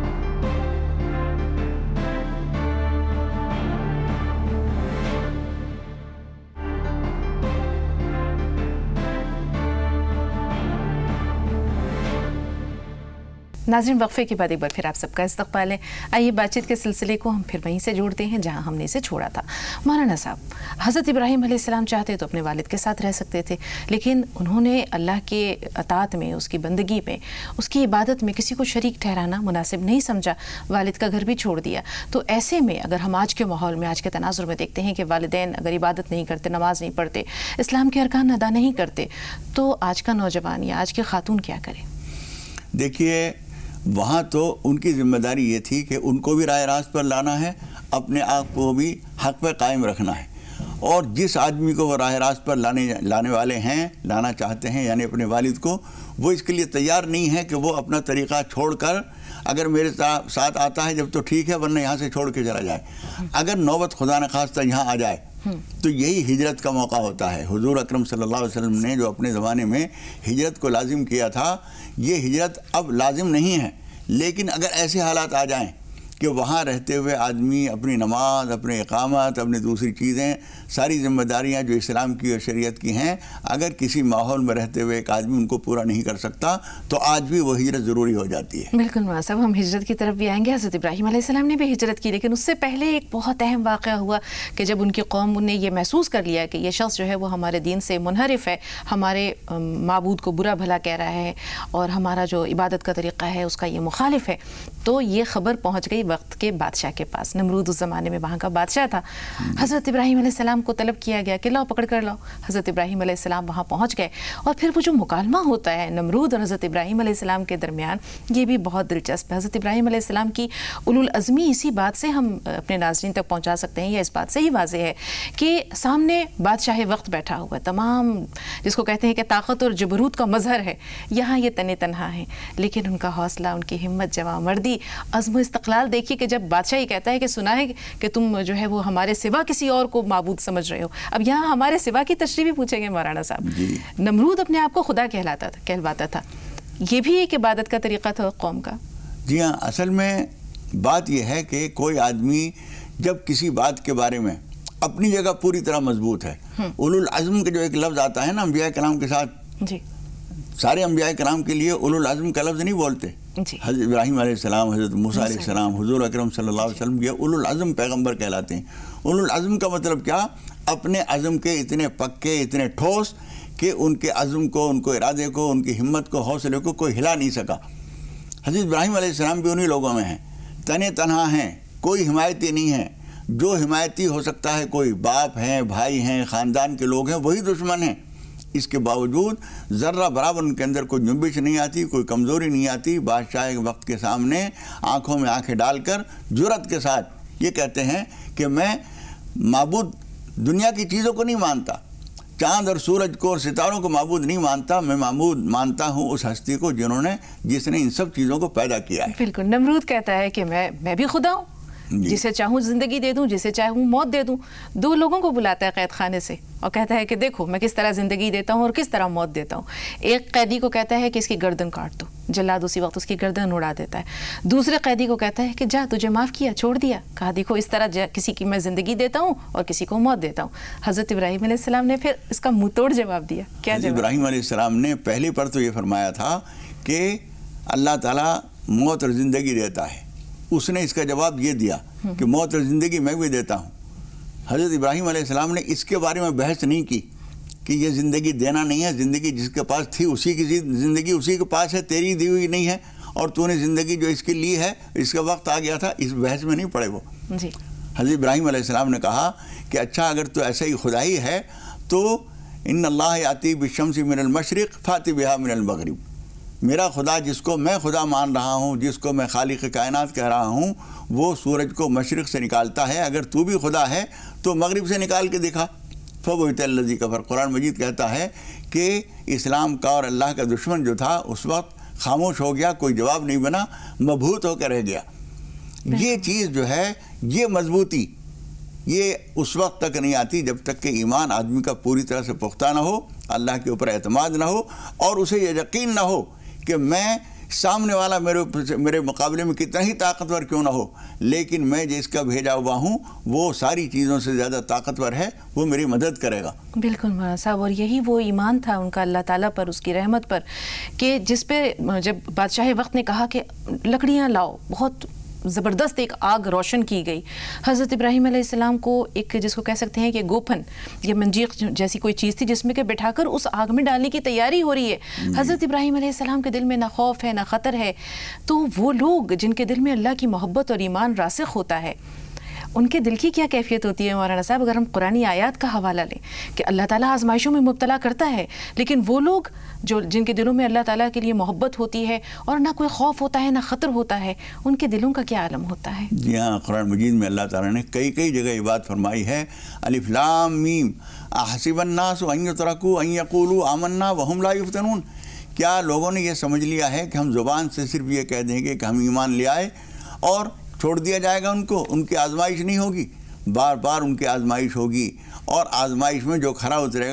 ناظرین، وقفے کے بعد ایک بار پھر آپ سب کا استقبال ہے۔ آئیے بات چیت کے سلسلے کو ہم پھر وہیں سے جوڑتے ہیں جہاں ہم نے اسے چھوڑا تھا۔ مولانا صاحب، حضرت ابراہیم علیہ السلام چاہتے تو اپنے والد کے ساتھ رہ سکتے تھے، لیکن انہوں نے اللہ کے اطاعت میں، اس کی بندگی میں، اس کی عبادت میں کسی کو شریک ٹھہرانا مناسب نہیں سمجھا، والد کا گھر بھی چھوڑ دیا۔ تو ایسے میں اگر ہم آج کے ماحول میں، آج کے تناظر میں دیکھتے ہیں کہ والدین اگر عبادت نہیں کرتے، نماز نہیں پڑھتے، اسلام کے ارکان ادا نہیں کرتے، تو آج کا نوجوان یا آج کے خاتون کیا کرے؟ دیکھیے، وہاں تو ان کی ذمہ داری یہ تھی کہ ان کو بھی راہ راست پر لانا ہے، اپنے آپ کو بھی حق پہ قائم رکھنا ہے، اور جس آدمی کو وہ راہ راست پر لانے لانے والے ہیں، لانا چاہتے ہیں، یعنی اپنے والد کو، وہ اس کے لیے تیار نہیں ہے کہ وہ اپنا طریقہ چھوڑ کر اگر میرے ساتھ آتا ہے جب تو ٹھیک ہے، ورنہ یہاں سے چھوڑ کے چلا جائے۔ اگر نوبت خدا نخواستہ یہاں آ جائے تو یہی ہجرت کا موقع ہوتا ہے۔ حضور اکرم صلی اللہ علیہ وسلم نے جو اپنے زمانے میں ہجرت کو لازم کیا تھا، یہ ہجرت اب لازم نہیں ہے، لیکن اگر ایسے حالات آ جائیں کہ وہاں رہتے ہوئے آدمی اپنی نماز، اپنے اقامت، اپنی دوسری چیزیں، ساری ذمہ داریاں جو اسلام کی اور شریعت کی ہیں، اگر کسی ماحول میں رہتے ہوئے ایک آدمی ان کو پورا نہیں کر سکتا تو آج بھی وہ ہجرت ضروری ہو جاتی ہے۔ بالکل مولانا صاحب، ہم ہجرت کی طرف بھی آئیں گے۔ حضرت ابراہیم علیہ السلام نے بھی ہجرت کی، لیکن اس سے پہلے ایک بہت اہم واقعہ ہوا کہ جب ان کی قوم نے یہ محسوس کر لیا کہ یہ شخص جو ہے وہ ہمارے دین سے منحرف ہے، ہمارے معبود کو برا بھلا کہہ رہا ہے اور ہمارا جو عبادت کا طریقہ ہے اس کا یہ مخالف ہے، تو یہ خبر پہنچ گئی وقت کے بادشاہ کے پاس۔ نمرود اس زمانے میں وہاں کا بادشاہ تھا۔ حضرت ابراہیم علیہ السلام کو طلب کیا گیا کہ لاؤ پکڑ کر لاؤ۔ حضرت ابراہیم علیہ السلام وہاں پہنچ گئے، اور پھر وہ جو مکالمہ ہوتا ہے نمرود اور حضرت ابراہیم علیہ السلام کے درمیان، یہ بھی بہت دلچسپ ہے۔ حضرت ابراہیم علیہ السلام کی اولو العزمی اسی بات سے ہم اپنے ناظرین تک پہنچا سکتے ہیں، یا اس بات سے ہی واضح ہے کہ سامنے بادشاہ وقت بیٹھا ہوا ہے، تمام جس کو کہتے ہیں کہ طاقت اور جبروت کا مظہر ہے، یہاں یہ تنے تنہا ہیں، لیکن ان کا حوصلہ، ان کی ہمت، جواں مردی، عزم و استقلال دیکھیے کہ جب بادشاہ یہ کہتا ہے کہ سنا ہے کہ تم جو ہے وہ ہمارے سوا کسی اور کو معبود سمجھ رہے ہو۔ اب یہاں ہمارے سوا کی تشریح بھی پوچھیں گے مولانا صاحب۔ جی۔ نمرود اپنے آپ کو خدا کہلاتا تھا، کہلواتا تھا، یہ بھی ایک عبادت کا طریقہ تھا قوم کا۔ جی ہاں، اصل میں بات یہ ہے کہ کوئی آدمی جب کسی بات کے بارے میں اپنی جگہ پوری طرح مضبوط ہے، اولو العزم کا جو ایک لفظ آتا ہے نا انبیاء کرام کے ساتھ، جی، سارے انبیاء کرام کے لیے اولو العزم کا لفظ نہیں بولتے۔ جی، حضرت ابراہیم علیہ السلام، حضرت موسیٰ علیہ السلام، حضور اکرم صلی اللہ علیہ وسلم یہ اولو العزم پیغمبر کہلاتے ہیں۔ اولو العزم کا مطلب کیا؟ اپنے عزم کے اتنے پکے، اتنے ٹھوس کہ ان کے عزم کو، ان کو ارادے کو، ان کی ہمت کو، حوصلے کو کوئی ہلا نہیں سکا۔ حضرت ابراہیم علیہ السلام بھی انہی لوگوں میں ہیں، تنے تنہا ہیں، کوئی حمایتی نہیں ہے۔ جو حمایتی ہو سکتا ہے کوئی باپ ہیں، بھائی ہیں، خاندان کے لوگ ہیں، وہی دشمن ہیں۔ اس کے باوجود ذرہ برابر ان کے اندر کوئی جنبش نہیں آتی، کوئی کمزوری نہیں آتی۔ بادشاہ کے وقت کے سامنے آنکھوں میں آنکھیں ڈال کر جرأت کے ساتھ یہ کہتے ہیں کہ میں معبود دنیا کی چیزوں کو نہیں مانتا، چاند اور سورج کو اور ستاروں کو معبود نہیں مانتا، میں معبود مانتا ہوں اس ہستی کو جنہوں نے جس نے ان سب چیزوں کو پیدا کیا ہے۔ بالکل، نمرود کہتا ہے کہ میں میں بھی خدا ہوں، جسے چاہوں زندگی دے دوں، جسے چاہوں موت دے دوں۔ دو لوگوں کو بلاتا ہے قید خانے سے اور کہتا ہے کہ دیکھو میں کس طرح زندگی دیتا ہوں اور کس طرح موت دیتا ہوں۔ ایک قیدی کو کہتا ہے کہ اس کی گردن کاٹ دو، جلاد اسی وقت اس کی گردن اڑا دیتا ہے۔ دوسرے قیدی کو کہتا ہے کہ جا تجھے معاف کیا، چھوڑ دیا، کہا دیکھو اس طرح کسی کی میں زندگی دیتا ہوں اور کسی کو موت دیتا ہوں۔ حضرت ابراہیم علیہ السلام نے پھر اس کا منہ توڑ جواب دیا، کیا جواب؟ ابراہیم علیہ السلام نے پہلے پر تو یہ فرمایا تھا کہ اللہ تعالیٰ موت اور زندگی دیتا ہے، اس نے اس کا جواب یہ دیا کہ موت اور زندگی میں بھی دیتا ہوں۔ حضرت ابراہیم علیہ السلام نے اس کے بارے میں بحث نہیں کی کہ یہ زندگی دینا نہیں ہے، زندگی جس کے پاس تھی اسی کی زندگی اسی کے پاس ہے، تیری دی ہوئی نہیں ہے، اور تو نے زندگی جو اس کے لی ہے اس کا وقت آ گیا تھا، اس بحث میں نہیں پڑے وہ۔ جی، حضرت ابراہیم علیہ السلام نے کہا کہ اچھا اگر تو ایسا ہی خدا ہی ہے تو ان اللہ یاتی بالشمس من المشرق فاتی بہا من المغرب، میرا خدا جس کو میں خدا مان رہا ہوں، جس کو میں خالق کائنات کہہ رہا ہوں، وہ سورج کو مشرق سے نکالتا ہے، اگر تو بھی خدا ہے تو مغرب سے نکال کے دکھا۔ فَبُهِتَ الَّذِي كَفَرَ، قرآن مجید کہتا ہے کہ اسلام کا اور اللہ کا دشمن جو تھا اس وقت خاموش ہو گیا، کوئی جواب نہیں بنا، مبہوت ہو کر رہ گیا۔ یہ چیز جو ہے، یہ مضبوطی، یہ اس وقت تک نہیں آتی جب تک کہ ایمان آدمی کا پوری طرح سے پختہ نہ ہو، اللہ کے اوپر اعتماد نہ ہو، اور اسے یہ یقین نہ ہو کہ میں سامنے والا میرے میرے مقابلے میں کتنا ہی طاقتور کیوں نہ ہو، لیکن میں جس کا بھیجا ہوا ہوں وہ ساری چیزوں سے زیادہ طاقتور ہے، وہ میری مدد کرے گا۔ بالکل مولانا صاحب، اور یہی وہ ایمان تھا ان کا اللہ تعالیٰ پر، اس کی رحمت پر، کہ جس پہ جب بادشاہ وقت نے کہا کہ لکڑیاں لاؤ، بہت زبردست ایک آگ روشن کی گئی۔ حضرت ابراہیم علیہ السلام کو ایک جس کو کہہ سکتے ہیں کہ گوپن یا منجیق جیسی کوئی چیز تھی جس میں کہ بٹھا کر اس آگ میں ڈالنے کی تیاری ہو رہی ہے۔ حضرت ابراہیم علیہ السلام کے دل میں نہ خوف ہے نہ خطر ہے، تو وہ لوگ جن کے دل میں اللہ کی محبت اور ایمان راسخ ہوتا ہے، ان کے دل کی کیا کیفیت ہوتی ہے مولانا صاحب؟ اگر ہم قرآنی آیات کا حوالہ لیں کہ اللہ تعالیٰ آزمائشوں میں مبتلا کرتا ہے، لیکن وہ لوگ جو جن کے دلوں میں اللہ تعالیٰ کے لیے محبت ہوتی ہے اور نہ کوئی خوف ہوتا ہے نہ خطر ہوتا ہے، ان کے دلوں کا کیا عالم ہوتا ہے؟ جی ہاں، قرآن مجید میں اللہ تعالیٰ نے کئی کئی جگہ یہ بات فرمائی ہے، الف لام میم احسب الناس ان یترکوا ان یقولوا آمنا وہم لا یفتنون، کیا لوگوں نے یہ سمجھ لیا ہے کہ ہم زبان سے صرف یہ کہہ دیں گے کہ ہم ایمان لے آئے اور چھوڑ دیا جائے گا ان کو، ان کی آزمائش نہیں ہوگی، بار بار ان کی آزمائش ہوگی، اور آزمائش میں جو کھرا اترے گا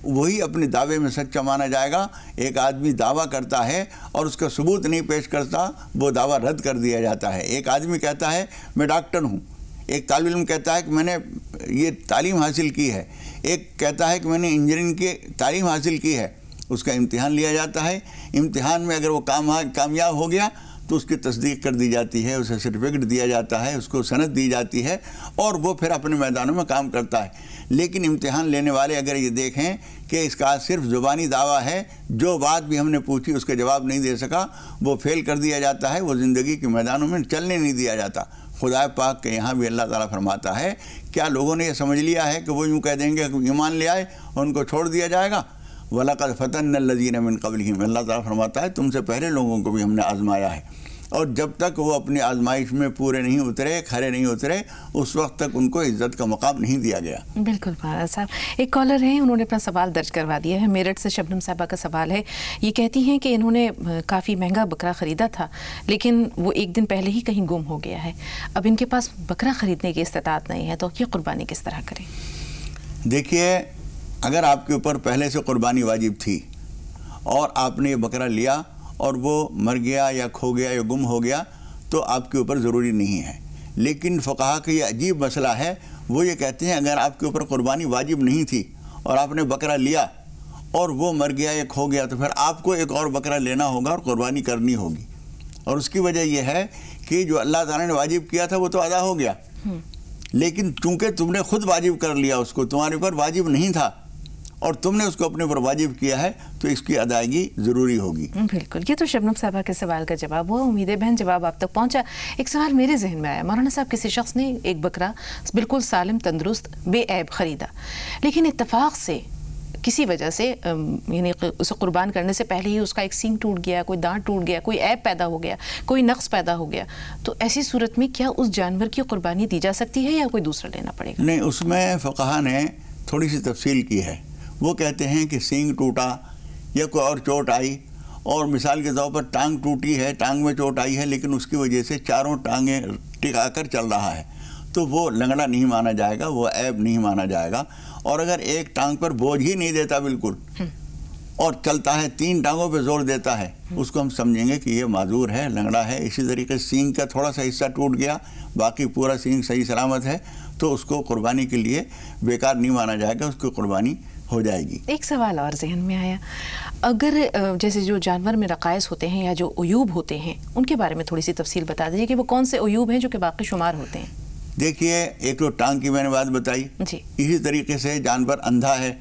وہی اپنے دعوے میں سچا مانا جائے گا۔ ایک آدمی دعویٰ کرتا ہے اور اس کا ثبوت نہیں پیش کرتا، وہ دعویٰ رد کر دیا جاتا ہے۔ ایک آدمی کہتا ہے میں ڈاکٹر ہوں، ایک طالب علم کہتا ہے کہ میں نے یہ تعلیم حاصل کی ہے، ایک کہتا ہے کہ میں نے انجینئرنگ کی تعلیم حاصل کی ہے، اس کا امتحان لیا جاتا ہے۔ امتحان میں اگر وہ کامیاب ہو گیا تو اس کی تصدیق کر دی جاتی ہے، اسے سرٹیفکیٹ دیا جاتا ہے، اس کو سند دی جاتی ہے اور وہ پھر اپنے میدانوں میں کام کرتا ہے۔ لیکن امتحان لینے والے اگر یہ دیکھیں کہ اس کا صرف زبانی دعویٰ ہے، جو بات بھی ہم نے پوچھی اس کا جواب نہیں دے سکا، وہ فیل کر دیا جاتا ہے، وہ زندگی کے میدانوں میں چلنے نہیں دیا جاتا۔ خدا پاک کے یہاں بھی اللہ تعالیٰ فرماتا ہے کیا لوگوں نے یہ سمجھ لیا ہے کہ وہ یوں کہہ دیں گے کہ ایمان لے آئے اور ان کو چھوڑ دیا جائے گا؟ وَلَقَدْ فَتَنَّا الَّذِينَ مِن قَبْلِهِمْ، اللہ تعالیٰ فرماتا ہے تم سے پہلے لوگوں کو بھی ہم نے آزمایا ہے، اور جب تک وہ اپنی آزمائش میں پورے نہیں اترے، کھڑے نہیں اترے، اس وقت تک ان کو عزت کا مقام نہیں دیا گیا۔ بالکل مولانا صاحب، ایک کالر ہیں، انہوں نے اپنا سوال درج کروا دیا ہے۔ میرٹھ سے شبنم صاحبہ کا سوال ہے، یہ کہتی ہیں کہ انہوں نے کافی مہنگا بکرا خریدا تھا لیکن وہ ایک دن پہلے ہی کہیں گم ہو گیا ہے، اب ان کے پاس بکرا خریدنے کی استطاعت نہیں ہے، تو یہ قربانی کس طرح کریں؟ دیکھیے، اگر آپ کے اوپر پہلے سے قربانی واجب تھی اور آپ نے یہ بکرا لیا اور وہ مر گیا یا کھو گیا یا گم ہو گیا تو آپ کے اوپر ضروری نہیں ہے۔ لیکن فقہا کا یہ عجیب مسئلہ ہے، وہ یہ کہتے ہیں اگر آپ کے اوپر قربانی واجب نہیں تھی اور آپ نے بکرا لیا اور وہ مر گیا یا کھو گیا تو پھر آپ کو ایک اور بکرا لینا ہوگا اور قربانی کرنی ہوگی، اور اس کی وجہ یہ ہے کہ جو اللہ تعالیٰ نے واجب کیا تھا وہ تو ادا ہو گیا، لیکن چونکہ تم نے خود واجب کر لیا، اس کو تمہارے اوپر واجب نہیں تھا اور تم نے اس کو اپنے اوپر واجب کیا ہے تو اس کی ادائیگی ضروری ہوگی۔ بالکل، یہ تو شبنم صاحبہ کے سوال کا جواب ہوا، امید ہے بہن جواب آپ تک پہنچا۔ ایک سوال میرے ذہن میں آیا، مولانا صاحب کسی شخص نے ایک بکرا بالکل سالم تندرست بے عیب خریدا، لیکن اتفاق سے کسی وجہ سے یعنی اسے قربان کرنے سے پہلے ہی اس کا ایک سینگ ٹوٹ گیا، کوئی دانت ٹوٹ گیا، کوئی عیب پیدا ہو گیا، کوئی نقص پیدا ہو گیا، تو ایسی صورت میں کیا اس جانور کی قربانی دی جا سکتی ہے یا کوئی دوسرا لینا پڑے گا؟ نہیں، اس میں فقہا نے تھوڑی سی تفصیل کی ہے۔ وہ کہتے ہیں کہ سینگ ٹوٹا یا کوئی اور چوٹ آئی، اور مثال کے طور پر ٹانگ ٹوٹی ہے، ٹانگ میں چوٹ آئی ہے لیکن اس کی وجہ سے چاروں ٹانگیں ٹکا کر چل رہا ہے تو وہ لنگڑا نہیں مانا جائے گا، وہ عیب نہیں مانا جائے گا۔ اور اگر ایک ٹانگ پر بوجھ ہی نہیں دیتا بالکل اور چلتا ہے، تین ٹانگوں پہ زور دیتا ہے، اس کو ہم سمجھیں گے کہ یہ معذور ہے، لنگڑا ہے۔ اسی طریقے سے سینگ کا تھوڑا سا حصہ ٹوٹ گیا، باقی پورا سینگ صحیح سلامت ہے، تو اس کو قربانی کے لیے بیکار نہیں مانا جائے گا، اس کو قربانی ہو جائے گی۔ ایک سوال اور ذہن میں آیا، اگر جیسے جو جانور میں رقائص ہوتے ہیں یا جو عیوب ہوتے ہیں ان کے بارے میں تھوڑی سی تفصیل بتا دیجیے کہ وہ کون سے عیوب ہیں جو کہ واقعی شمار ہوتے ہیں؟ دیکھیے، ایک تو ٹانگ کی میں نے بات بتائی، جی، اسی طریقے سے جانور اندھا ہے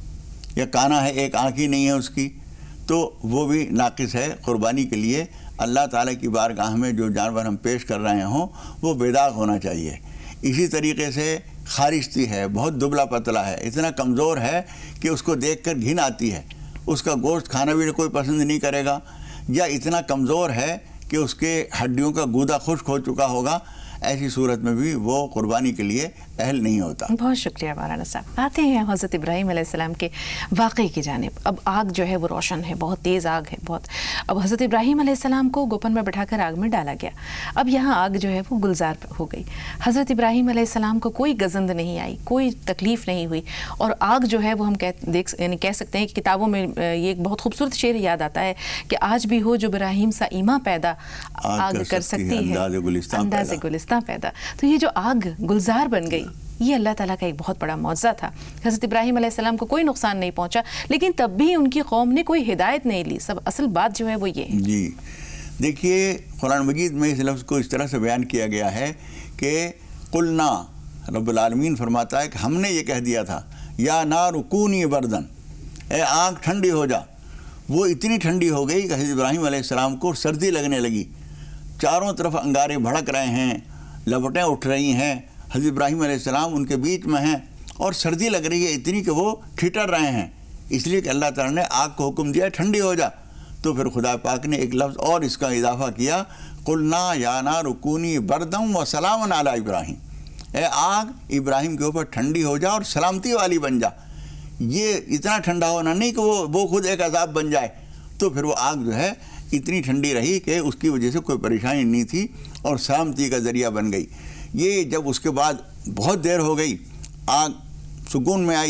یا کانا ہے، ایک آنکھ ہی نہیں ہے اس کی، تو وہ بھی ناقص ہے قربانی کے لیے۔ اللہ تعالیٰ کی بارگاہ میں جو جانور ہم پیش کر رہے ہوں وہ بے داغ ہونا چاہیے۔ اسی طریقے سے خارشتی ہے، بہت دبلا پتلا ہے، اتنا کمزور ہے کہ اس کو دیکھ کر گھن آتی ہے، اس کا گوشت کھانا بھی کوئی پسند نہیں کرے گا، یا اتنا کمزور ہے کہ اس کے ہڈیوں کا گودا خشک ہو چکا ہوگا، ایسی صورت میں بھی وہ قربانی کے لیے اہل نہیں ہوتا۔ بہت شکریہ مولانا صاحب۔ آتے ہیں حضرت ابراہیم علیہ السلام کے واقعے کی جانب۔ اب آگ جو ہے وہ روشن ہے، بہت تیز آگ ہے بہت۔ اب حضرت ابراہیم علیہ السلام کو گوپن میں بٹھا کر آگ میں ڈالا گیا، اب یہاں آگ جو ہے وہ گلزار ہو گئی۔ حضرت ابراہیم علیہ السلام کو کوئی گزند نہیں آئی، کوئی تکلیف نہیں ہوئی، اور آگ جو ہے وہ ہم دیکھ یعنی کہہ سکتے ہیں کہ کتابوں میں یہ ایک بہت خوبصورت شعر یاد آتا ہے کہ آج بھی ہو جو ابراہیم سا ایماں پیدا، آگ کر سکتی ہے انداز گلستان پیدا۔ تو یہ جو آگ گلزار بن گئی، یہ اللہ تعالیٰ کا ایک بہت بڑا معجزہ تھا۔ حضرت ابراہیم علیہ السلام کو کوئی نقصان نہیں پہنچا، لیکن تب بھی ان کی قوم نے کوئی ہدایت نہیں لی۔ سب اصل بات جو ہے وہ یہ ہے۔ جی دیکھیے، قرآن مجید میں اس لفظ کو اس طرح سے بیان کیا گیا ہے کہ قلنا، رب العالمین فرماتا ہے کہ ہم نے یہ کہہ دیا تھا، یا نار کونی بردن، اے آگ ٹھنڈی ہو جا۔ وہ اتنی ٹھنڈی ہو گئی کہ حضرت ابراہیم علیہ السلام کو سردی لگنے لگی، چاروں طرف انگارے بھڑک رہے ہیں، لپٹیں اٹھ رہی ہیں، حضرت ابراہیم علیہ السلام ان کے بیچ میں ہیں اور سردی لگ رہی ہے اتنی کہ وہ ٹھٹر رہے ہیں، اس لیے کہ اللہ تعالیٰ نے آگ کو حکم دیا ٹھنڈی ہو جا۔ تو پھر خدا پاک نے ایک لفظ اور اس کا اضافہ کیا، قلنا یا نار کونی بردم و سلام علی ابراہیم، اے آگ ابراہیم کے اوپر ٹھنڈی ہو جا اور سلامتی والی بن جا۔ یہ اتنا ٹھنڈا ہونا نہیں کہ وہ وہ خود ایک عذاب بن جائے۔ تو پھر وہ آگ جو ہے اتنی ٹھنڈی رہی کہ اس کی وجہ سے کوئی پریشانی نہیں تھی اور سلامتی کا ذریعہ بن گئی۔ یہ جب اس کے بعد بہت دیر ہو گئی، آگ سکون میں آئی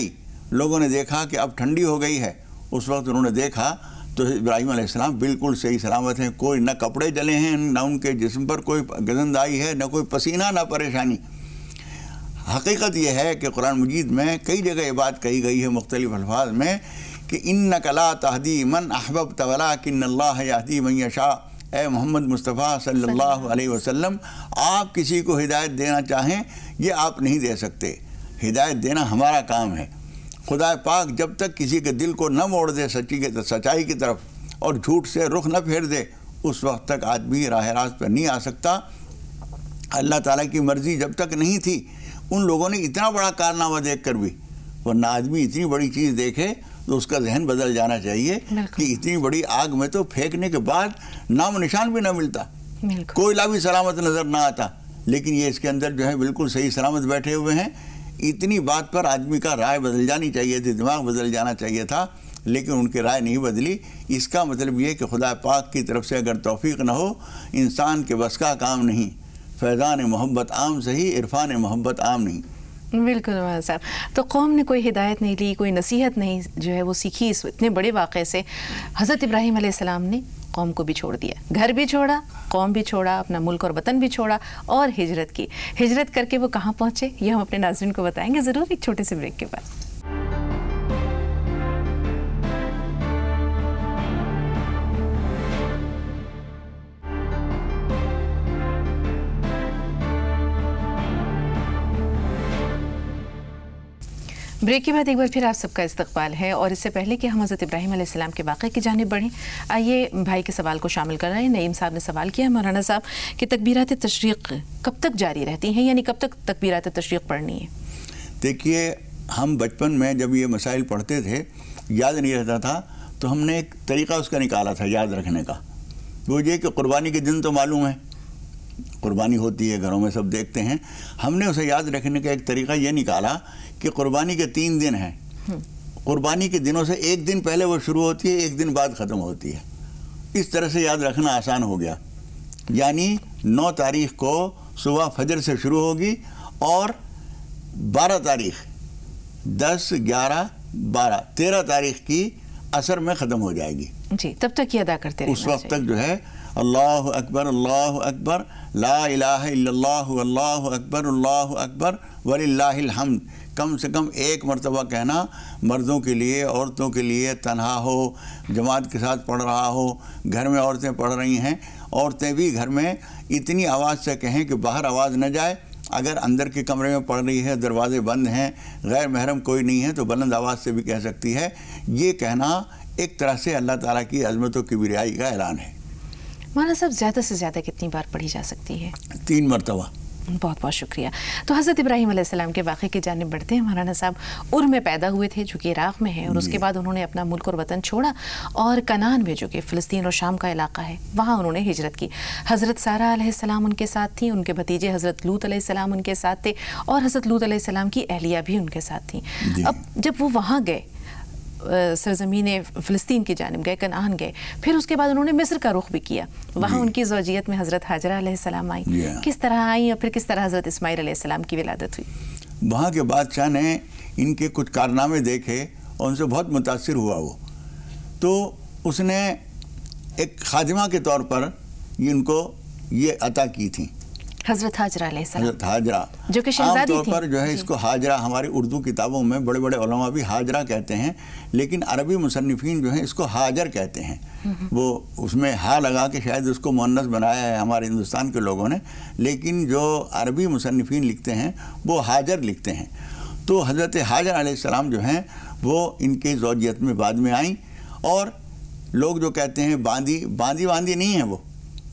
لوگوں نے دیکھا کہ اب ٹھنڈی ہو گئی ہے، اس وقت انہوں نے دیکھا تو ابراہیم علیہ السلام بالکل صحیح سلامت ہیں، کوئی نہ کپڑے جلے ہیں، نہ ان کے جسم پر کوئی گزند آئی ہے، نہ کوئی پسینہ، نہ پریشانی۔ حقیقت یہ ہے کہ قرآن مجید میں کئی جگہ یہ بات کہی گئی ہے مختلف الفاظ میں کہ اِنَّكَ لَا تَهْدِي مَنْ أَحْبَبْتَ وَلَٰكِنَّ اللَّهَ يَهْدِي مَن يَشَاءُ۔ اے محمد مصطفیٰ صلی اللہ علیہ وسلم، آپ کسی کو ہدایت دینا چاہیں یہ آپ نہیں دے سکتے، ہدایت دینا ہمارا کام ہے۔ خدا پاک جب تک کسی کے دل کو نہ موڑ دے سچی کے سچائی کی طرف اور جھوٹ سے رخ نہ پھیر دے، اس وقت تک آدمی راہ راست پر نہیں آ سکتا۔ اللہ تعالیٰ کی مرضی جب تک نہیں تھی، ان لوگوں نے اتنا بڑا کارنامہ دیکھ کر بھی، ورنہ آدمی اتنی بڑی چیز دیکھے تو اس کا ذہن بدل جانا چاہیے کہ اتنی بڑی آگ میں تو پھینکنے کے بعد نام و نشان بھی نہ ملتا، کوئلہ بھی سلامت نظر نہ آتا، لیکن یہ اس کے اندر جو ہے بالکل صحیح سلامت بیٹھے ہوئے ہیں۔ اتنی بات پر آدمی کا رائے بدل جانی چاہیے تھی، دماغ بدل جانا چاہیے تھا، لیکن ان کی رائے نہیں بدلی۔ اس کا مطلب یہ کہ خدا پاک کی طرف سے اگر توفیق نہ ہو، انسان کے بس کا کام نہیں۔ فیضان محبت عام صحیح، عرفان محبت عام نہیں۔ بالکل مولانا صاحب، تو قوم نے کوئی ہدایت نہیں لی، کوئی نصیحت نہیں جو ہے وہ سیکھی اس اتنے بڑے واقعے سے۔ حضرت ابراہیم علیہ السلام نے قوم کو بھی چھوڑ دیا، گھر بھی چھوڑا، قوم بھی چھوڑا، اپنا ملک اور وطن بھی چھوڑا اور ہجرت کی۔ ہجرت کر کے وہ کہاں پہنچے یہ ہم اپنے ناظرین کو بتائیں گے ضرور ایک چھوٹے سے بریک کے بعد۔ بریک کے بعد ایک بار پھر آپ سب کا استقبال ہے، اور اس سے پہلے کہ ہم حضرت ابراہیم علیہ السلام کے واقعے کی جانب بڑھیں، آئیے بھائی کے سوال کو شامل کر رہے ہیں۔ نعیم صاحب نے سوال کیا مولانا صاحب کہ تکبیرات تشریق کب تک جاری رہتی ہیں، یعنی کب تک تکبیرات تشریق پڑھنی ہے؟ دیکھیے، ہم بچپن میں جب یہ مسائل پڑھتے تھے یاد نہیں رہتا تھا تو ہم نے ایک طریقہ اس کا نکالا تھا یاد رکھنے کا، وہ یہ کہ قربانی کے دن تو معلوم ہے قربانی ہوتی ہے، گھروں میں سب دیکھتے ہیں۔ ہم نے اسے یاد رکھنے کا ایک طریقہ یہ نکالا کہ قربانی کے تین دن ہیں، قربانی کے دنوں سے ایک دن پہلے وہ شروع ہوتی ہے، ایک دن بعد ختم ہوتی ہے۔ اس طرح سے یاد رکھنا آسان ہو گیا، یعنی نو تاریخ کو صبح فجر سے شروع ہوگی اور بارہ تاریخ دس گیارہ بارہ تیرہ تاریخ کی عصر میں ختم ہو جائے گی۔ جی، تب تک یہ ادا کرتے رہنا اس وقت تک جو ہے اللہ اکبر اللہ اکبر لا الہ الا اللہ اللہ اکبر اللہ اکبر وللہ الحمد کم سے کم ایک مرتبہ کہنا، مردوں کے لیے، عورتوں کے لیے، تنہا ہو، جماعت کے ساتھ پڑھ رہا ہو، گھر میں عورتیں پڑھ رہی ہیں، عورتیں بھی گھر میں اتنی آواز سے کہیں کہ باہر آواز نہ جائے، اگر اندر کے کمرے میں پڑھ رہی ہے، دروازے بند ہیں، غیر محرم کوئی نہیں ہے تو بلند آواز سے بھی کہہ سکتی ہے۔ یہ کہنا ایک طرح سے اللہ تعالیٰ کی عظمت و کبریائی کا اعلان ہے۔ مولانا صاحب، زیادہ سے زیادہ کتنی بار پڑھی جا سکتی ہے؟ تین مرتبہ۔ بہت بہت شکریہ۔ تو حضرت ابراہیم علیہ السلام کے واقعے کی جانب بڑھتے ہیں۔ مولانا صاحب ار میں پیدا ہوئے تھے جو کہ عراق میں ہے، اور اس کے بعد انہوں نے اپنا ملک اور وطن چھوڑا اور کنعان میں جو کہ فلسطین اور شام کا علاقہ ہے وہاں انہوں نے ہجرت کی۔ حضرت سارہ علیہ السلام ان کے ساتھ تھیں، ان کے بھتیجے حضرت لوط علیہ السلام ان کے ساتھ تھے، اور حضرت لوط علیہ السلام کی اہلیہ بھی ان کے ساتھ تھیں۔ اب جب وہ وہاں گئے، سرزمین فلسطین کی جانب گئے، کنعان گئے، پھر اس کے بعد انہوں نے مصر کا رخ بھی کیا، وہاں ان کی زوجیت میں حضرت حاجرہ علیہ السلام آئی، کس طرح آئیں اور پھر کس طرح حضرت اسماعیل علیہ السلام کی ولادت ہوئی؟ وہاں کے بادشاہ نے ان کے کچھ کارنامے دیکھے اور ان سے بہت متاثر ہوا، وہ تو اس نے ایک خادمہ کے طور پر ان کو یہ عطا کی تھیں، حضرت حاجرہ علیہ السلام، حضرت حاجرہ جو کہ شہزادی عام طور پر جو ہے اس کو حاجرہ، ہماری اردو کتابوں میں بڑے بڑے علماء بھی حاجرہ کہتے ہیں، لیکن عربی مصنفین جو ہیں اس کو حاجر کہتے ہیں۔ وہ اس میں ہا لگا کے شاید اس کو مؤنث بنایا ہے ہمارے ہندوستان کے لوگوں نے، لیکن جو عربی مصنفین لکھتے ہیں وہ حاجر لکھتے ہیں۔ تو حضرت حاجر علیہ السلام جو ہیں وہ ان کے زوجیت میں بعد میں آئیں، اور لوگ جو کہتے ہیں باندی باندی باندی نہیں ہیں، وہ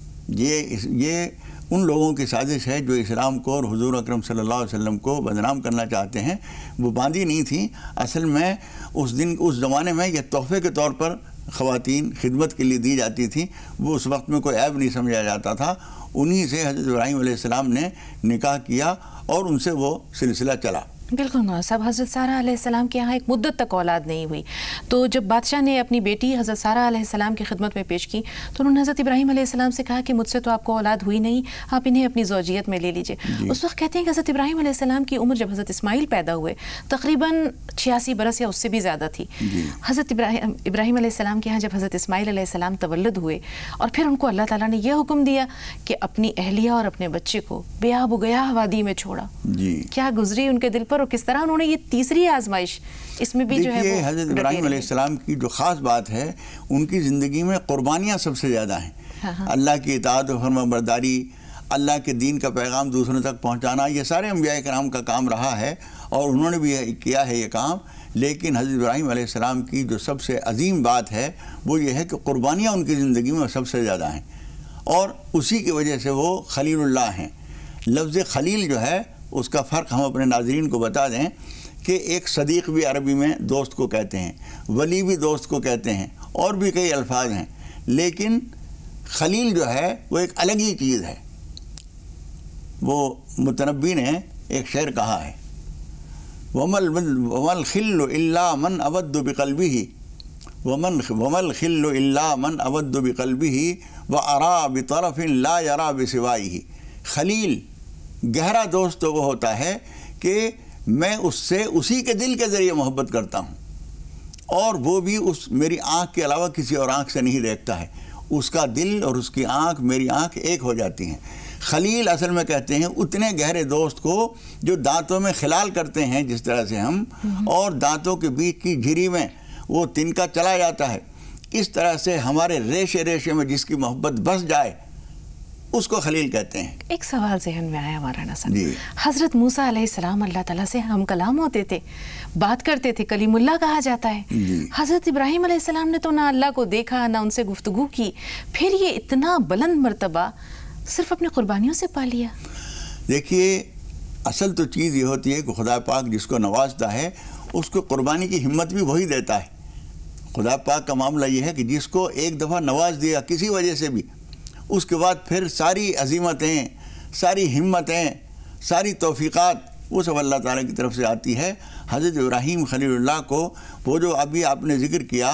یہ یہ ان لوگوں کی سازش ہے جو اسلام کو اور حضور اکرم صلی اللہ علیہ وسلم کو بدنام کرنا چاہتے ہیں۔ وہ باندھی نہیں تھیں، اصل میں اس دن اس زمانے میں یہ تحفے کے طور پر خواتین خدمت کے لیے دی جاتی تھیں، وہ اس وقت میں کوئی عیب نہیں سمجھا جاتا تھا۔ انہی سے حضرت ابراہیم علیہ السلام نے نکاح کیا اور ان سے وہ سلسلہ چلا۔ بالکل مولana صاحب، حضرت سارہ علیہ السلام کے یہاں ایک مدت تک اولاد نہیں ہوئی، تو جب بادشاہ نے اپنی بیٹی حضرت سارہ علیہ السلام کی خدمت میں پیش کی تو انہوں نے حضرت ابراہیم علیہ السلام سے کہا کہ مجھ سے تو آپ کو اولاد ہوئی نہیں، آپ انہیں اپنی زوجیت میں لے لیجئے۔ اس وقت کہتے ہیں کہ حضرت ابراہیم علیہ السلام کی عمر جب حضرت اسماعیل پیدا ہوئے تقریباً چھیاسی برس یا اس سے بھی زیادہ تھی۔ حضرت ابراہیم ابراہیم علیہ السلام کے یہاں جب حضرت اسماعیل علیہ السلام تولد ہوئے اور پھر ان کو اللہ تعالیٰ نے یہ حکم دیا کہ اپنی اہلیہ اور اپنے بچے کو بے آب و گیاہ وادی میں چھوڑا، کیا گزری ان کے دل پر اور کس طرح انہوں نے یہ تیسری آزمائش اس میں بھی جو ہے وہ حضرت ابراہیم علیہ السلام کی جو خاص بات ہے، ان کی زندگی میں قربانیاں سب سے زیادہ ہیں۔ اللہ کی اطاعت و فرما برداری، اللہ کے دین کا پیغام دوسروں تک پہنچانا، یہ سارے انبیاء کرام کا کام رہا ہے اور انہوں نے بھی کیا ہے یہ کام۔ لیکن حضرت ابراہیم علیہ السلام کی جو سب سے عظیم بات ہے وہ یہ ہے کہ قربانیاں ان کی زندگی میں سب سے زیادہ ہیں، اور اسی کی وجہ سے وہ خلیل اللہ ہیں۔ لفظ خلیل جو ہے اس کا فرق ہم اپنے ناظرین کو بتا دیں کہ ایک صدیق بھی عربی میں دوست کو کہتے ہیں، ولی بھی دوست کو کہتے ہیں، اور بھی کئی الفاظ ہیں، لیکن خلیل جو ہے وہ ایک الگ ہی چیز ہے۔ وہ متنبی نے ایک شعر کہا ہے، وَمَا الْخِلُّ إِلَّا مَنْ أَوَدُّ بِقَلْبِهِ وَمَا الْخِلُّ إِلَّا مَنْ أَوَدُّ بِقَلْبِهِ وَأَرَى بِطَرَفٍ لَا يَرَى بِسِوَائِهِ۔ خلیل گہرا دوست تو وہ ہوتا ہے کہ میں اس سے اسی کے دل کے ذریعے محبت کرتا ہوں، اور وہ بھی اس میری آنکھ کے علاوہ کسی اور آنکھ سے نہیں دیکھتا ہے، اس کا دل اور اس کی آنکھ میری آنکھ ایک ہو جاتی ہیں۔ خلیل اصل میں کہتے ہیں اتنے گہرے دوست کو جو دانتوں میں خلال کرتے ہیں جس طرح سے ہم، اور دانتوں کے بیچ کی جھری میں وہ تنکا چلا جاتا ہے، اس طرح سے ہمارے ریشے ریشے میں جس کی محبت بس جائے اس کو خلیل کہتے ہیں۔ ایک سوال ذہن میں آیا مولانا صاحب، حضرت موسیٰ علیہ السلام اللہ تعالیٰ سے ہم کلام ہوتے تھے، بات کرتے تھے، کلیم اللہ کہا جاتا ہے۔ حضرت ابراہیم علیہ السلام نے تو نہ اللہ کو دیکھا نہ ان سے گفتگو کی، پھر یہ اتنا بلند مرتبہ صرف اپنی قربانیوں سے پا لیا؟ دیکھیے، اصل تو چیز یہ ہوتی ہے کہ خدا پاک جس کو نوازتا ہے اس کو قربانی کی ہمت بھی وہی دیتا ہے۔ خدا پاک کا معاملہ یہ ہے کہ جس کو ایک دفعہ نواز دیا کسی وجہ سے بھی، اس کے بعد پھر ساری عظیمتیں، ساری ہمتیں، ساری توفیقات وہ سب اللہ تعالیٰ کی طرف سے آتی ہے۔ حضرت ابراہیم خلیل اللہ کو وہ جو ابھی آپ نے ذکر کیا،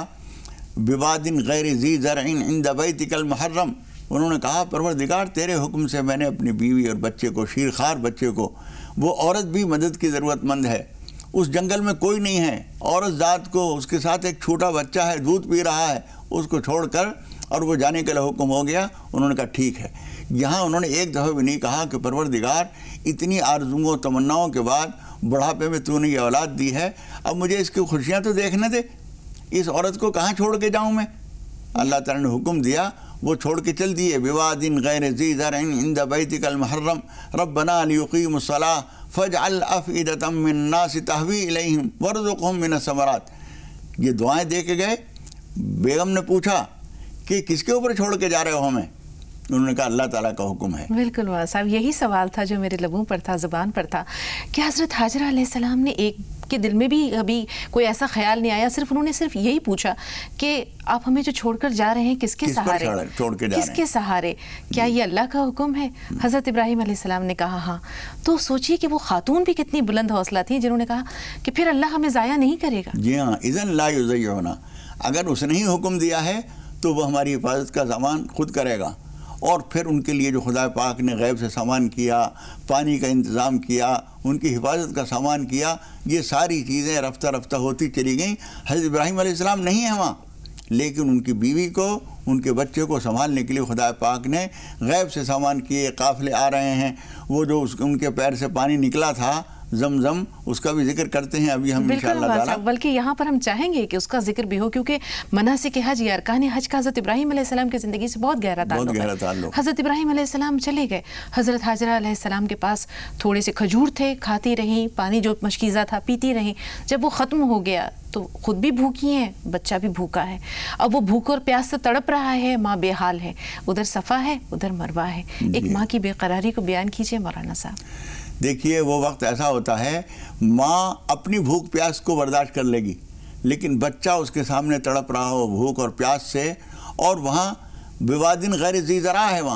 بوادٍ غیر ذی زرع عند بیتک المحرم، انہوں نے کہا پروردگار تیرے حکم سے میں نے اپنی بیوی اور بچے کو، شیرخوار بچے کو، وہ عورت بھی مدد کی ضرورت مند ہے، اس جنگل میں کوئی نہیں ہے، عورت ذات کو، اس کے ساتھ ایک چھوٹا بچہ ہے دودھ پی رہا ہے، اس کو چھوڑ کر اور وہ جانے کے لیے حکم ہو گیا۔ انہوں نے کہا ٹھیک ہے۔ یہاں انہوں نے ایک دفعہ بھی نہیں کہا کہ پروردگار اتنی آرزوؤں و تمناؤں کے بعد بڑھاپے میں تو نے یہ اولاد دی ہے، اب مجھے اس کی خوشیاں تو دیکھنے دے، اس عورت کو کہاں چھوڑ کے جاؤں میں؟ اللہ تعالیٰ نے حکم دیا، وہ چھوڑ کے چل دیے۔ بوادٍ غیر ذی زرع عند بیتک المحرم ربنا لیقیموا الصلاۃ فاجعل افئدۃ من الناس تہوی الیہم وارزقہم من الثمرات۔ یہ دعائیں دے کے گئے۔ بیگم نے پوچھا کہ کس کے اوپر چھوڑ کے جا رہے ہو ہمیں؟ انہوں نے کہا اللہ تعالیٰ کا حکم ہے۔ بالکل مولانا صاحب، یہی سوال تھا جو میرے لبوں پر تھا، زبان پر تھا، کہ حضرت حاجرہ علیہ السلام نے ایک کے دل میں بھی ابھی کوئی ایسا خیال نہیں آیا، صرف انہوں نے صرف یہی پوچھا کہ آپ ہمیں جو چھوڑ کر جا رہے ہیں کس کے سہارے، کس کے سہارے، کیا یہ اللہ کا حکم ہے؟ حضرت ابراہیم علیہ السلام نے کہا ہاں۔ تو سوچئے کہ وہ خاتون بھی کتنی بلند حوصلہ تھی جنہوں نے کہا کہ پھر اللہ ہمیں ضائع نہیں کرے گا۔ جی ہاں، اذن لا یضیعنا، اگر اس نے ہی حکم دیا ہے تو وہ ہماری حفاظت کا سامان خود کرے گا۔ اور پھر ان کے لیے جو خدا پاک نے غیب سے سامان کیا، پانی کا انتظام کیا، ان کی حفاظت کا سامان کیا، یہ ساری چیزیں رفتہ رفتہ ہوتی چلی گئیں۔ حضرت ابراہیم علیہ السلام نہیں ہیں وہاں، لیکن ان کی بیوی کو، ان کے بچے کو سنبھالنے کے لیے خدا پاک نے غیب سے سامان کیے۔ قافلے آ رہے ہیں، وہ جو ان کے پیر سے پانی نکلا تھا زمزم، اس کا بھی ذکر کرتے ہیں ابھی ہم انشاءاللہ تعالیٰ، بلکہ یہاں پر ہم چاہیں گے کہ اس کا ذکر بھی ہو، کیونکہ مناسک حج یا ارکان حج کا حضرت ابراہیم علیہ السلام کی زندگی سے بہت گہرا تعلق ہے۔ حضرت ابراہیم علیہ السلام چلے گئے، حضرت حاجرہ علیہ السلام کے پاس تھوڑے سے کھجور تھے، کھاتی رہیں، پانی جو مشکیزہ تھا پیتی رہیں۔ جب وہ ختم ہو گیا تو خود بھی بھوکی ہیں، بچہ بھی بھوکا ہے، اب وہ بھوک اور پیاس سے تڑپ رہا ہے، ماں بے حال ہے، ادھر صفا ہے ادھر مروہ ہے۔ ایک ماں کی بے قراری کو بیان کیجئے مولانا صاحب۔ دیکھیے، وہ وقت ایسا ہوتا ہے ماں اپنی بھوک پیاس کو برداشت کر لے گی، لیکن بچہ اس کے سامنے تڑپ رہا ہو بھوک اور پیاس سے، اور وہاں بوادٍ غیر ذی زرع ہے، وہاں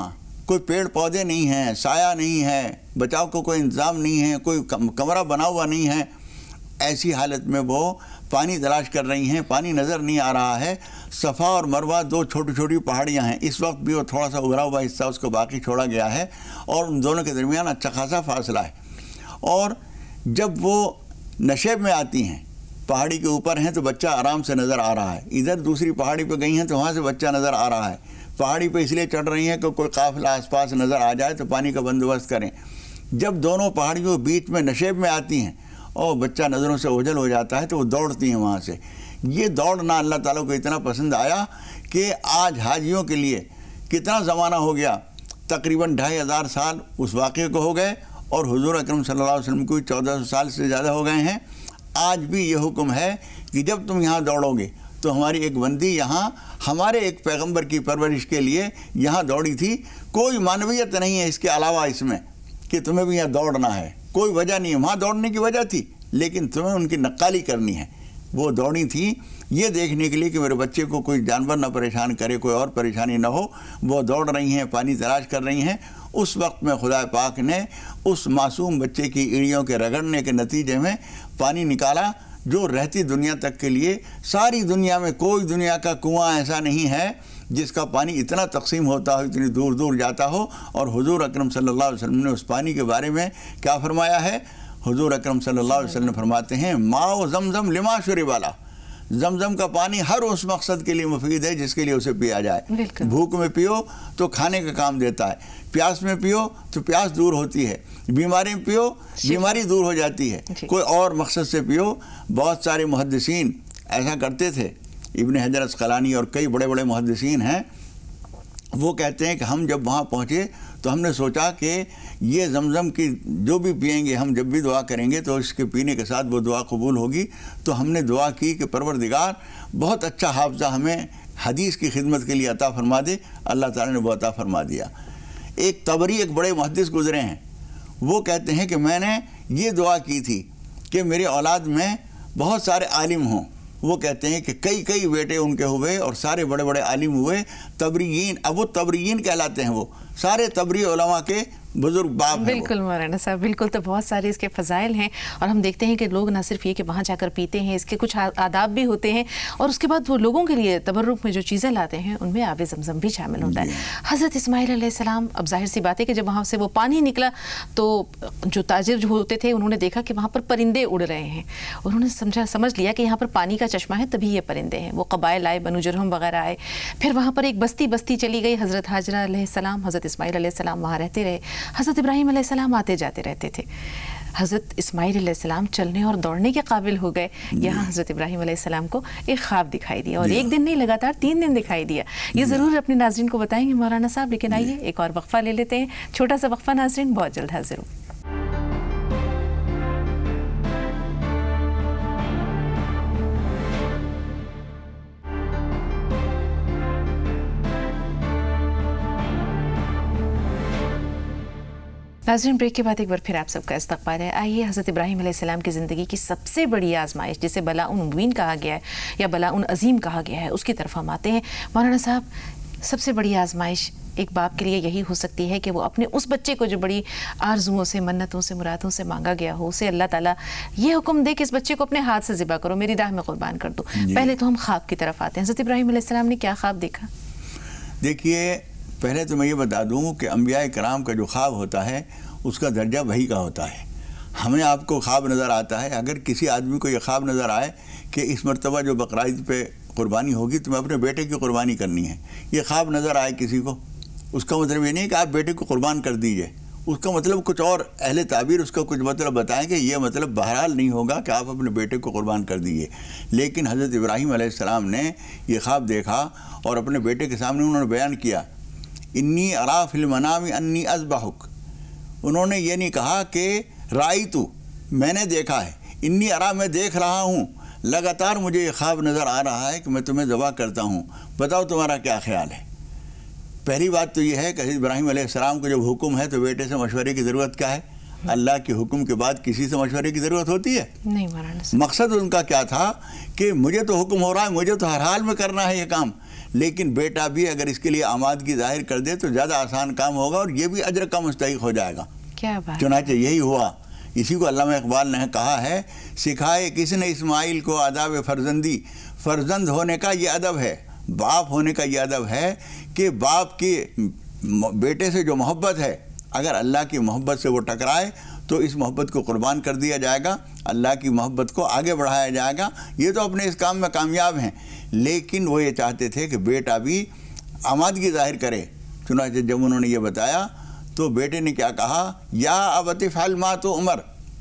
کوئی پیڑ پودے نہیں ہیں، سایہ نہیں ہے، بچاؤ کو کوئی انتظام نہیں ہے، کوئی کمرہ بنا ہوا نہیں ہے، ایسی حالت میں وہ پانی تلاش کر رہی ہیں، پانی نظر نہیں آ رہا ہے۔ صفا اور مروہ دو چھوٹی چھوٹی پہاڑیاں ہیں، اس وقت بھی وہ تھوڑا سا ابھرا ہوا حصہ اس کو باقی چھوڑا گیا ہے اور ان دونوں کے درمیان اچھا خاصا فاصلہ ہے۔ اور جب وہ نشیب میں آتی ہیں، پہاڑی کے اوپر ہیں تو بچہ آرام سے نظر آ رہا ہے، ادھر دوسری پہاڑی پہ گئی ہیں تو وہاں سے بچہ نظر آ رہا ہے۔ پہاڑی پہ اس لیے چڑھ رہی ہیں کہ کوئی قافلہ آس پاس نظر آ جائے تو پانی کا بندوبست کریں۔ جب دونوں پہاڑیوں کے بیچ میں نشیب میں آتی ہیں اور بچہ نظروں سے اوجھل ہو جاتا ہے تو وہ دوڑتی ہیں وہاں سے۔ یہ دوڑنا اللہ تعالیٰ کو اتنا پسند آیا کہ آج حاجیوں کے لیے کتنا زمانہ ہو گیا، تقریباً ڈھائی ہزار سال اس واقعے کو ہو گئے اور حضور اکرم صلی اللہ علیہ وسلم کو چودہ سو سال سے زیادہ ہو گئے ہیں۔ آج بھی یہ حکم ہے کہ جب تم یہاں دوڑو گے تو ہماری ایک بندی یہاں ہمارے ایک پیغمبر کی پرورش کے لیے یہاں دوڑی تھی، کوئی معنویت نہیں ہے اس کے علاوہ اس میں کہ تمہیں بھی یہاں دوڑنا ہے، کوئی وجہ نہیں ہے، وہاں دوڑنے کی وجہ تھی لیکن تمہیں ان کی نقالی کرنی ہے۔ وہ دوڑی تھی یہ دیکھنے کے لیے کہ میرے بچے کو کوئی جانور نہ پریشان کرے، کوئی اور پریشانی نہ ہو، وہ دوڑ رہی ہیں، پانی تلاش کر رہی ہیں۔ اس وقت میں خدا پاک نے اس معصوم بچے کی ایڑیوں کے رگڑنے کے نتیجے میں پانی نکالا جو رہتی دنیا تک کے لیے، ساری دنیا میں کوئی دنیا کا کنواں ایسا نہیں ہے جس کا پانی اتنا تقسیم ہوتا ہو، اتنی دور دور جاتا ہو۔ اور حضور اکرم صلی اللہ علیہ وسلم نے اس پانی کے بارے میں کیا فرمایا ہے؟ حضور اکرم صلی اللہ علیہ وسلم فرماتے ہیں ماء زمزم لما شرب له، زمزم کا پانی ہر اس مقصد کے لیے مفید ہے جس کے لیے اسے پیا جائے۔ بھوک میں پیو تو کھانے کا کام دیتا ہے، پیاس میں پیو تو پیاس دور ہوتی ہے، بیماری میں پیو بیماری دور ہو جاتی ہے، کوئی اور مقصد سے پیو۔ بہت سارے محدثین ایسا کرتے تھے، ابن حجر عسقلانی اور کئی بڑے بڑے محدثین ہیں، وہ کہتے ہیں کہ ہم جب وہاں پہنچے تو ہم نے سوچا کہ یہ زمزم کی جو بھی پئیں گے، ہم جب بھی دعا کریں گے تو اس کے پینے کے ساتھ وہ دعا قبول ہوگی۔ تو ہم نے دعا کی کہ پروردگار بہت اچھا حافظہ ہمیں حدیث کی خدمت کے لیے عطا فرما دے۔ اللہ تعالیٰ نے وہ عطا فرما دیا۔ ایک طبری ایک بڑے محدث گزرے ہیں، وہ کہتے ہیں کہ میں نے یہ دعا کی تھی کہ میری اولاد میں بہت سارے عالم ہوں۔ وہ کہتے ہیں کہ کئی کئی بیٹے ان کے ہوئے اور سارے بڑے بڑے عالم ہوئے، تبریین، ابو تبریین کہلاتے ہیں، وہ سارے تبری علماء کے بزرگ باپ ہیں۔ بالکل مولانا صاحب، بالکل، تو بہت سارے اس کے فضائل ہیں اور ہم دیکھتے ہیں کہ لوگ نہ صرف یہ کہ وہاں جا کر پیتے ہیں، اس کے کچھ آداب بھی ہوتے ہیں اور اس کے بعد وہ لوگوں کے لیے تبرک میں جو چیزیں لاتے ہیں ان میں آب زمزم بھی شامل ہوتا ہے۔ حضرت اسماعیل علیہ السلام، اب ظاہر سی بات ہے کہ جب وہاں سے وہ پانی نکلا تو جو تاجر جو ہوتے تھے انہوں نے دیکھا کہ وہاں پر پرندے اڑ رہے ہیں، انہوں نے سمجھا سمجھ لیا کہ یہاں پر پانی کا چشمہ ہے تبھی یہ پرندے ہیں۔ وہ قبائل آئے، بنو جرہم وغیرہ آئے، پھر وہاں پر ایک بستی بستی چلی گئی۔ حضرت حاجرہ علیہ السلام، حضرت اسماعیل علیہ السلام وہاں رہتے رہے، حضرت ابراہیم علیہ السلام آتے جاتے رہتے تھے۔ حضرت اسماعیل علیہ السلام چلنے اور دوڑنے کے قابل ہو گئے۔ یہاں حضرت ابراہیم علیہ السلام کو ایک خواب دکھائی دیا اور ایک دن نہیں، لگاتار تین دن دکھائی دیا۔ یہ ضرور اپنے ناظرین کو بتائیں گے مولانا صاحب، لیکن آئیے ایک اور وقفہ لے لیتے ہیں، چھوٹا سا وقفہ ناظرین، بہت جلد حاضر ہوں۔ ناظرین، بریک کے بعد ایک بار پھر آپ سب کا استقبال ہے۔ آئیے حضرت ابراہیم علیہ السلام کی زندگی کی سب سے بڑی آزمائش جسے بلاء مبین کہا گیا ہے یا بلاء عظیم کہا گیا ہے، اس کی طرف ہم آتے ہیں۔ مولانا صاحب، سب سے بڑی آزمائش ایک باپ کے لیے یہی ہو سکتی ہے کہ وہ اپنے اس بچے کو جو بڑی آرزوؤں سے، منتوں سے، مرادوں سے مانگا گیا ہو، اسے اللہ تعالیٰ یہ حکم دے کہ اس بچے کو اپنے ہاتھ سے ذبح کرو، میری راہ میں قربان کر دو۔ پہلے تو ہم خواب کی طرف آتے ہیں۔ حضرت ابراہیم علیہ السلام نے کیا خواب دیکھا؟ دیکھیے، پہلے تو میں یہ بتا دوں کہ انبیاء کرام کا جو خواب ہوتا ہے اس کا درجہ وحی کا ہوتا ہے۔ ہمیں آپ کو خواب نظر آتا ہے، اگر کسی آدمی کو یہ خواب نظر آئے کہ اس مرتبہ جو بقرعید پہ قربانی ہوگی تو میں اپنے بیٹے کی قربانی کرنی ہے، یہ خواب نظر آئے کسی کو، اس کا مطلب یہ نہیں کہ آپ بیٹے کو قربان کر دیجئے، اس کا مطلب کچھ اور، اہل تعبیر اس کا کچھ مطلب بتائیں کہ یہ مطلب بہرحال نہیں ہوگا کہ آپ اپنے بیٹے کو قربان کر دیجئے۔ لیکن حضرت ابراہیم علیہ السلام نے یہ خواب دیکھا اور اپنے بیٹے کے سامنے انہوں نے بیان کیا، انی ارا فی المنام انی اذبحک۔ انہوں نے یہ نہیں کہا کہ رائیتو، میں نے دیکھا ہے، انی ارا، میں دیکھ رہا ہوں، لگاتار مجھے یہ خواب نظر آ رہا ہے کہ میں تمہیں ذبح کرتا ہوں، بتاؤ تمہارا کیا خیال ہے۔ پہلی بات تو یہ ہے کہ حضرت ابراہیم علیہ السلام کو جب حکم ہے تو بیٹے سے مشورے کی ضرورت کیا ہے؟ اللہ کے حکم کے بعد کسی سے مشورے کی ضرورت ہوتی ہے؟ نہیں۔ مقصد ان کا کیا تھا کہ مجھے تو حکم ہو رہا ہے، مجھے تو ہر حال میں کرنا ہے یہ کام، لیکن بیٹا بھی اگر اس کے لیے آمادگی ظاہر کر دے تو زیادہ آسان کام ہوگا اور یہ بھی اجر کا مستحق ہو جائے گا. کیا بات. چنانچہ یہی ہوا. اسی کو علامہ اقبال نے کہا ہے، سکھائے کس نے اسماعیل کو آداب فرزندی، فرزند ہونے کا یہ ادب ہے، باپ ہونے کا یہ ادب ہے کہ باپ کے بیٹے سے جو محبت ہے، اگر اللہ کی محبت سے وہ ٹکرائے تو اس محبت کو قربان کر دیا جائے گا، اللہ کی محبت کو آگے بڑھایا جائے گا. یہ تو اپنے اس کام میں کامیاب ہیں، لیکن وہ یہ چاہتے تھے کہ بیٹا بھی آمادگی ظاہر کرے. چنانچہ جب انہوں نے یہ بتایا تو بیٹے نے کیا کہا، یا ابت افعل ما تؤمر.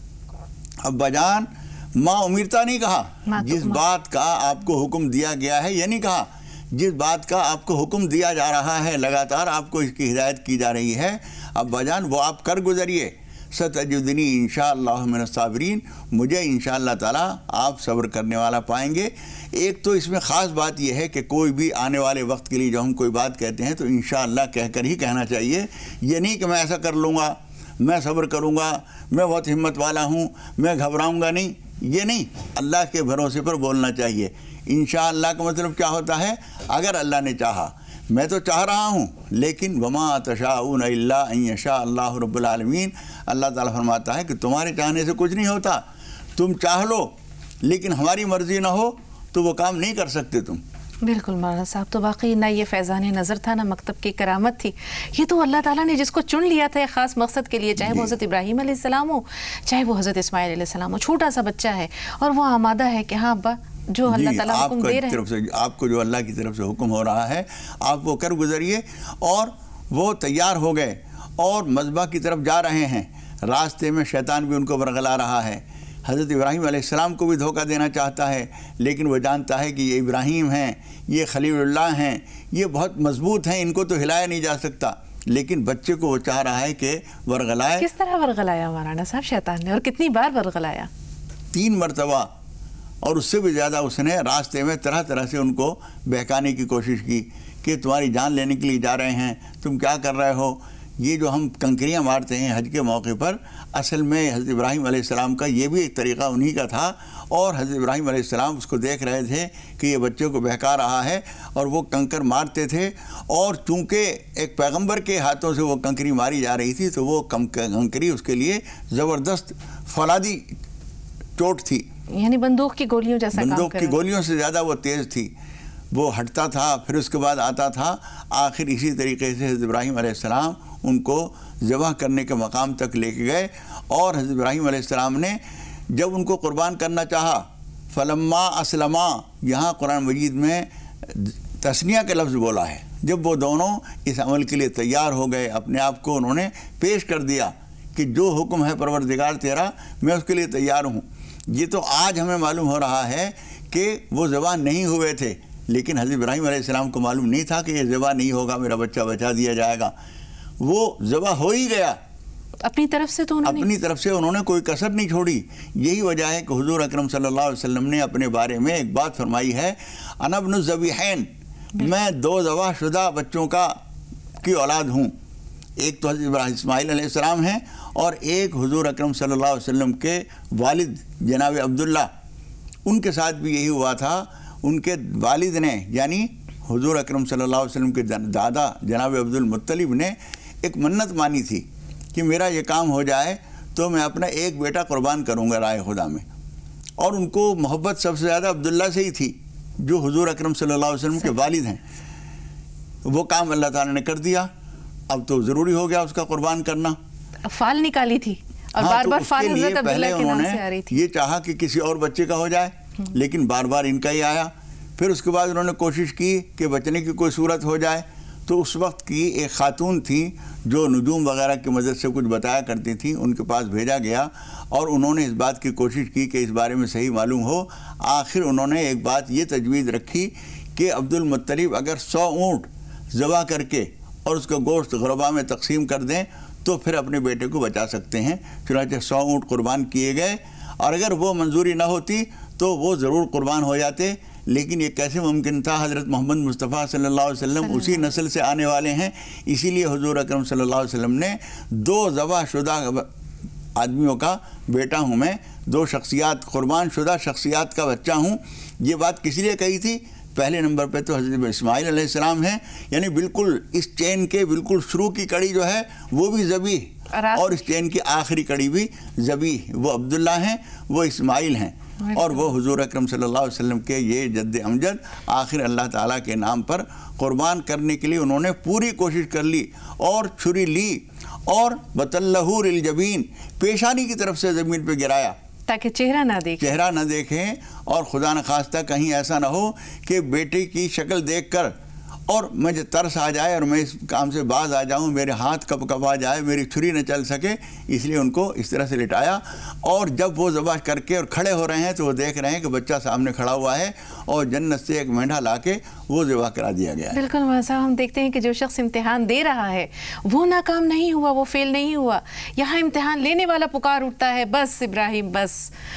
ابا جان ما امرتا نہیں کہا، جس بات کا آپ کو حکم دیا گیا ہے یہ نہیں کہا، جس بات کا آپ کو حکم دیا جا رہا ہے، لگاتار آپ کو اس کی ہدایت کی جا رہی ہے، ابا جان وہ آپ کر گزریے. ستجدنی انشاءاللہ من الصابرین، مجھے انشاءاللہ تعالیٰ آپ صبر کرنے والا پائیں گے. ایک تو اس میں خاص بات یہ ہے کہ کوئی بھی آنے والے وقت کے لیے جو ہم کوئی بات کہتے ہیں تو انشاءاللہ کہہ کر ہی کہنا چاہیے. یہ نہیں کہ میں ایسا کر لوں گا، میں صبر کروں گا، میں بہت ہمت والا ہوں، میں گھبراؤں گا نہیں، یہ نہیں. اللہ کے بھروسے پر بولنا چاہیے. انشاءاللہ کا مطلب کیا ہوتا ہے، اگر اللہ نے چاہا. میں تو چاہ رہا ہوں لیکن وما تشاءون الا ان یشاء اللہ رب العالمین. اللہ تعالیٰ فرماتا ہے کہ تمہارے چاہنے سے کچھ نہیں ہوتا، تم چاہ لو لیکن ہماری مرضی نہ ہو تو وہ کام نہیں کر سکتے تم. بالکل مولانا صاحب، تو واقعی نہ یہ فیضان نظر تھا نہ مکتب کی کرامت تھی، یہ تو اللہ تعالیٰ نے جس کو چن لیا تھا ایک خاص مقصد کے لیے، چاہے وہ حضرت ابراہیم علیہ السلام ہو، چاہے وہ حضرت اسماعیل علیہ السلام ہو. چھوٹا سا بچہ ہے اور وہ آمادہ ہے کہ ہاں ابا جو اللہ تعالیٰ حکم دے رہے ہیں، آپ کو جو اللہ کی طرف سے حکم ہو رہا ہے آپ وہ کر گزریے. اور وہ تیار ہو گئے اور مذبح کی طرف جا رہے ہیں. راستے میں شیطان بھی ان کو برگلا رہا ہے. حضرت ابراہیم علیہ السلام کو بھی دھوکہ دینا چاہتا ہے، لیکن وہ جانتا ہے کہ یہ ابراہیم ہیں، یہ خلیل اللہ ہیں، یہ بہت مضبوط ہیں، ان کو تو ہلایا نہیں جا سکتا. لیکن بچے کو وہ چاہ رہا ہے کہ ورغلائے. کس طرح ورغلایا مولانا صاحب شیطان نے، اور کتنی بار ورغلایا؟ تین مرتبہ، اور اس سے بھی زیادہ اس نے راستے میں طرح طرح سے ان کو بہکانے کی کوشش کی کہ تمہاری جان لینے کے لیے جا رہے ہیں، تم کیا کر رہے ہو. یہ جو ہم کنکریاں مارتے ہیں حج کے موقع پر، اصل میں حضرت ابراہیم علیہ السلام کا یہ بھی ایک طریقہ انہی کا تھا. اور حضرت ابراہیم علیہ السلام اس کو دیکھ رہے تھے کہ یہ بچے کو بہکا رہا ہے اور وہ کنکر مارتے تھے. اور چونکہ ایک پیغمبر کے ہاتھوں سے وہ کنکری ماری جا رہی تھی تو وہ کنکری اس کے لیے زبردست فولادی چوٹ تھی، یعنی بندوق کی گولیوں جیسا کام کر رہا. بندوق کی گولیوں سے زیادہ وہ تیز تھی. وہ ہٹتا تھا پھر اس کے بعد آتا تھا. آخر اسی طریقے سے حضرت ابراہیم علیہ السلام ان کو ذبح کرنے کے مقام تک لے کے گئے. اور حضرت ابراہیم علیہ السلام نے جب ان کو قربان کرنا چاہا، فلما اسلما، یہاں قرآن مجید میں تثنیہ کا لفظ بولا ہے. جب وہ دونوں اس عمل کے لیے تیار ہو گئے، اپنے آپ کو انہوں نے پیش کر دیا کہ جو حکم ہے پروردگار تیرا، میں اس کے لیے تیار ہوں. یہ تو آج ہمیں معلوم ہو رہا ہے کہ وہ ذبح نہیں ہوئے تھے، لیکن حضرت ابراہیم علیہ السلام کو معلوم نہیں تھا کہ یہ ذبح نہیں ہوگا، میرا بچہ بچا دیا جائے گا. وہ ذبح ہو ہی گیا. اپنی طرف سے تو انہوں نے اپنی طرف سے انہوں نے کوئی کسر نہیں چھوڑی. یہی وجہ ہے کہ حضور اکرم صلی اللہ علیہ وسلم نے اپنے بارے میں ایک بات فرمائی ہے، انا ابن الذبیحین، میں دو ذبح شدہ بچوں کا کی اولاد ہوں. ایک تو حضرت ابراہیم اسماعیل علیہ السلام ہیں اور ایک حضور اکرم صلی اللہ علیہ وسلم کے والد جناب عبداللہ. ان کے ساتھ بھی یہی ہوا تھا. ان کے والد نے یعنی حضور اکرم صلی اللہ علیہ وسلم کے دادا جناب عبد المطلب نے ایک منت مانی تھی کہ میرا یہ کام ہو جائے تو میں اپنا ایک بیٹا قربان کروں گا راہ خدا میں. اور ان کو محبت سب سے زیادہ عبداللہ سے ہی تھی جو حضور اکرم صلی اللہ علیہ وسلم کے والد ہیں. وہ کام اللہ تعالیٰ نے کر دیا. اب تو ضروری ہو گیا اس کا قربان کرنا. فال نکالی تھی اور بار بار فال حضرت عبداللہ کے نام سے آ رہی تھی. یہ چاہا کہ کسی اور بچے کا ہو جائے لیکن بار بار ان کا ہی آیا. پھر اس کے بعد انہوں نے کوشش کی کہ بچنے کی کوئی صورت ہو جائے. تو اس وقت کی ایک خاتون تھی جو نجوم وغیرہ کی مدد سے کچھ بتایا کرتی تھیں، ان کے پاس بھیجا گیا اور انہوں نے اس بات کی کوشش کی کہ اس بارے میں صحیح معلوم ہو. آخر انہوں نے ایک بات یہ تجویز رکھی کہ عبد المطلب اگر سو اونٹ ذبح کر کے اور اس کا گوشت غربا میں تقسیم کر دیں تو پھر اپنے بیٹے کو بچا سکتے ہیں. چنانچہ سو اونٹ قربان کیے گئے اور اگر وہ منظوری نہ ہوتی تو وہ ضرور قربان ہو جاتے. لیکن یہ کیسے ممکن تھا؟ حضرت محمد مصطفیٰ صلی اللہ علیہ وسلم اسی نسل سے آنے والے ہیں. اسی لیے حضور اکرم صلی اللہ علیہ وسلم نے دو ذبح شدہ آدمیوں کا بیٹا ہوں میں، دو شخصیات قربان شدہ شخصیات کا بچہ ہوں. یہ بات کس لیے کہی تھی؟ پہلے نمبر پہ تو حضرت اسماعیل علیہ السلام ہیں، یعنی بالکل اس چین کے بالکل شروع کی کڑی جو ہے وہ بھی ذبیح، اور اس چین کی آخری کڑی بھی ذبیح، وہ عبداللہ ہیں، وہ اسماعیل ہیں، اور وہ حضور اکرم صلی اللہ علیہ وسلم کے یہ جد امجد آخر اللہ تعالیٰ کے نام پر قربان کرنے کے لیے انہوں نے پوری کوشش کر لی، اور چھری لی اور بطلہ للجبین، پیشانی کی طرف سے زمین پہ گرایا تاکہ چہرہ نہ دیکھیں چہرہ نہ دیکھیں اور خدا نخواستہ کہیں ایسا نہ ہو کہ بیٹے کی شکل دیکھ کر اور مجھے ترس آ جائے اور میں اس کام سے باز آ جاؤں، میرے ہاتھ کب کب آ جائے، میری چھری نہ چل سکے، اس لیے ان کو اس طرح سے لٹایا، اور جب وہ ذبح کر کے اور کھڑے ہو رہے ہیں تو وہ دیکھ رہے ہیں کہ بچہ سامنے کھڑا ہوا ہے، اور جنت سے ایک مینڈھا لا کے وہ ذبح کرا دیا گیا ہے۔ بالکل مولانا صاحب، ہم دیکھتے ہیں کہ جو شخص امتحان دے رہا ہے وہ ناکام نہیں ہوا، وہ فیل نہیں ہوا، یہاں امتحان لینے والا پکار اٹھتا ہے، بس ابراہیم بس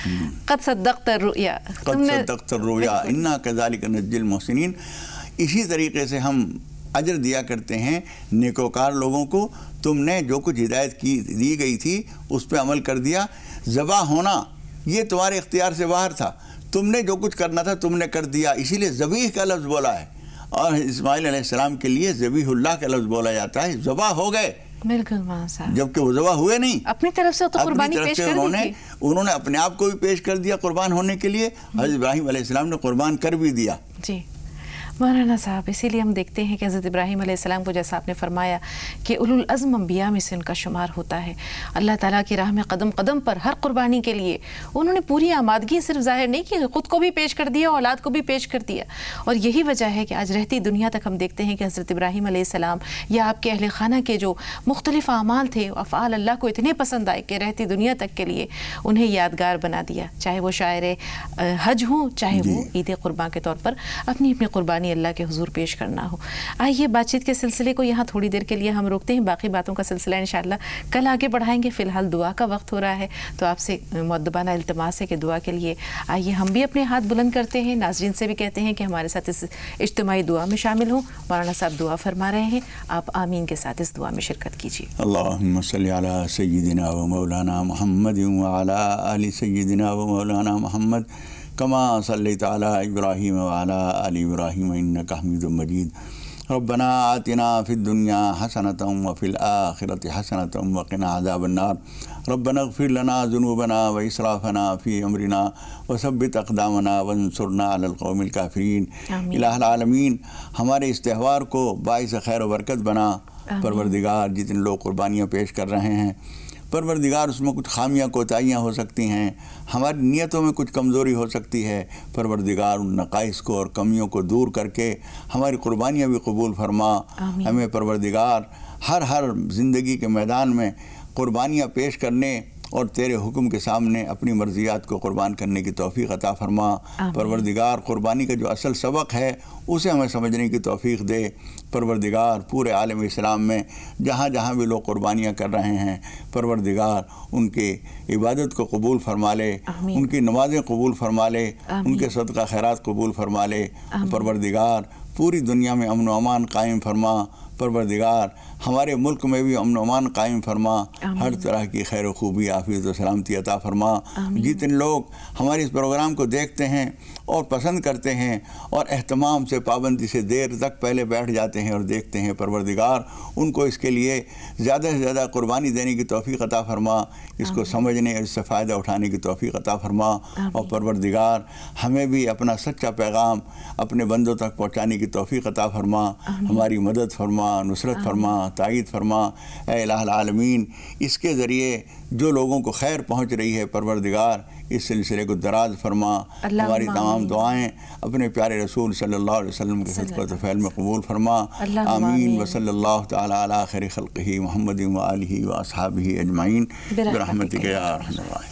قد صدقت الرؤیا، قد صدقت الرؤیا انا کذالک نجزی المحسنین۔ اسی طریقے سے ہم اجر دیا کرتے ہیں نیکوکار لوگوں کو، تم نے جو کچھ ہدایت کی دی گئی تھی اس پہ عمل کر دیا، ذبح ہونا یہ تمہارے اختیار سے باہر تھا، تم نے جو کچھ کرنا تھا تم نے کر دیا، اسی لیے ذبیح کا لفظ بولا ہے، اور اسماعیل علیہ السلام کے لیے ذبیح اللہ کا لفظ بولا جاتا ہے، ذبح ہو گئے، بالکل مولانا صاحب، جبکہ وہ ذبح ہوئے نہیں، اپنی طرف سے تو قربانی پیش کر دی تھی، انہوں نے اپنے آپ کو بھی پیش کر دیا قربان ہونے کے لیے، حضرت ابراہیم علیہ السلام نے قربان کر بھی دیا۔ جی مولانا صاحب، اسی لیے ہم دیکھتے ہیں کہ حضرت ابراہیم علیہ السلام کو جیسا آپ نے فرمایا کہ اولو العزم انبیاء میں سے ان کا شمار ہوتا ہے، اللہ تعالیٰ کی راہ میں قدم قدم پر ہر قربانی کے لیے انہوں نے پوری آمادگی صرف ظاہر نہیں کی، خود کو بھی پیش کر دیا، اولاد کو بھی پیش کر دیا، اور یہی وجہ ہے کہ آج رہتی دنیا تک ہم دیکھتے ہیں کہ حضرت ابراہیم علیہ السلام یا آپ کے اہل خانہ کے جو مختلف اعمال تھے، افعال اللہ کو اتنے پسند آئے کہ رہتی دنیا تک کے لیے انہیں یادگار بنا دیا، چاہے وہ شاعر حج ہوں، چاہے وہ عید قربا کے طور پر اپنی اپنی قربانی اللہ کے حضور پیش کرنا ہو۔ آئیے بات چیت کے سلسلے کو یہاں تھوڑی دیر کے لیے ہم روکتے ہیں، باقی باتوں کا سلسلہ انشاءاللہ کل آگے بڑھائیں گے، فی الحال دعا کا وقت ہو رہا ہے، تو آپ سے مؤدبانہ التماس ہے کہ دعا کے لیے آئیے ہم بھی اپنے ہاتھ بلند کرتے ہیں، ناظرین سے بھی کہتے ہیں کہ ہمارے ساتھ اس اجتماعی دعا میں شامل ہوں۔ مولانا صاحب دعا فرما رہے ہیں، آپ آمین کے ساتھ اس دعا میں شرکت کیجیے۔ اللہم صلی علی سیدنا و مولانا محمد و علی آل سیدنا و مولانا محمد کما صلیت علی ابراہیم وعلی آل ابراہیم انک حمید مجید۔ ربنا آتنا فی الدنیا حسنۃ وفی الآخرۃ حسنۃ وقنا عذاب النار۔ ربنا اغفر لنا ذنوبنا واسرافنا فی امرنا وثبت اقدامنا وانصرنا علی القوم الکافرین۔ الہ العالمین، ہمارے اس تہوار کو باعث خیر و برکت بنا پروردگار۔ جتنے لوگ قربانیاں پیش کر رہے ہیں پروردگار، اس میں کچھ خامیاں کوتاہیاں ہو سکتی ہیں، ہماری نیتوں میں کچھ کمزوری ہو سکتی ہے، پروردگار ان نقائص کو اور کمیوں کو دور کر کے ہماری قربانیاں بھی قبول فرما۔ ہمیں پروردگار ہر ہر زندگی کے میدان میں قربانیاں پیش کرنے اور تیرے حکم کے سامنے اپنی مرضیات کو قربان کرنے کی توفیق عطا فرما۔ پروردگار قربانی کا جو اصل سبق ہے اسے ہمیں سمجھنے کی توفیق دے۔ پروردگار پورے عالم اسلام میں جہاں جہاں بھی لوگ قربانیاں کر رہے ہیں، پروردگار ان کی عبادت کو قبول فرما لے، ان کی نمازیں قبول فرما لے، ان کے صدقہ خیرات قبول فرما لے۔ پروردگار پوری دنیا میں امن و امان قائم فرما۔ پروردگار ہمارے ملک میں بھی امن و امان قائم فرما، ہر طرح کی خیر و خوبی عافیت و سلامتی عطا فرما۔ جتنے لوگ ہمارے اس پروگرام کو دیکھتے ہیں اور پسند کرتے ہیں اور اہتمام سے پابندی سے دیر تک پہلے بیٹھ جاتے ہیں اور دیکھتے ہیں، پروردگار ان کو اس کے لیے زیادہ سے زیادہ قربانی دینے کی توفیق عطا فرما، اس کو سمجھنے اور اس سے فائدہ اٹھانے کی توفیق عطا فرما۔ اور پروردگار ہمیں بھی اپنا سچا پیغام اپنے بندوں تک پہنچانے کی توفیق عطا فرما، ہماری مدد فرما، نصرت فرما، تائید فرما۔ اے الہ العالمین، اس کے ذریعے جو لوگوں کو خیر پہنچ رہی ہے پروردگار اس سلسلے کو دراز فرما۔ ہماری تمام دعائیں اپنے پیارے رسول صلی اللہ علیہ وسلم کے صدقہ و فعل میں قبول فرما۔ آمین وصلی اللہ تعالی علی خیر خلقہ محمد و آلہ و اصحابہ اجمعین برحمتک یا ارحم الراحمین۔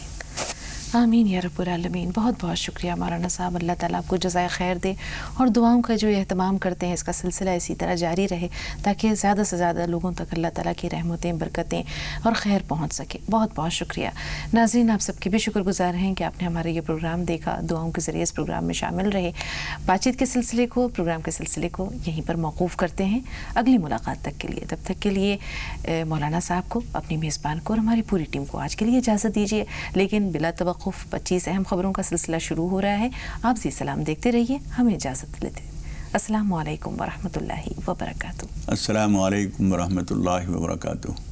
آمین یا رب العالمین۔ بہت بہت شکریہ مولانا صاحب، اللہ تعالیٰ آپ کو جزائے خیر دے، اور دعاؤں کا جو اہتمام کرتے ہیں اس کا سلسلہ اسی طرح جاری رہے تاکہ زیادہ سے زیادہ لوگوں تک اللہ تعالیٰ کی رحمتیں، برکتیں اور خیر پہنچ سکے۔ بہت بہت شکریہ ناظرین، آپ سب کے بھی شکر گزار ہیں کہ آپ نے ہمارا یہ پروگرام دیکھا، دعاؤں کے ذریعے اس پروگرام میں شامل رہے۔ بات چیت کے سلسلے کو، پروگرام کے سلسلے کو یہیں پر موقوف کرتے ہیں اگلی ملاقات تک کے لیے۔ تب تک کے لیے مولانا صاحب کو، اپنی میزبان کو اور ہماری پوری ٹیم کو آج کے لیے اجازت دیجیے، لیکن بلا توقف پچیس اہم خبروں کا سلسلہ شروع ہو رہا ہے۔ آپ زی سلام دیکھتے رہیے، ہمیں اجازت لیتے ہیں۔ السلام علیکم ورحمۃ اللہ وبرکاتہ. السلام علیکم ورحمۃ اللہ وبرکاتہ.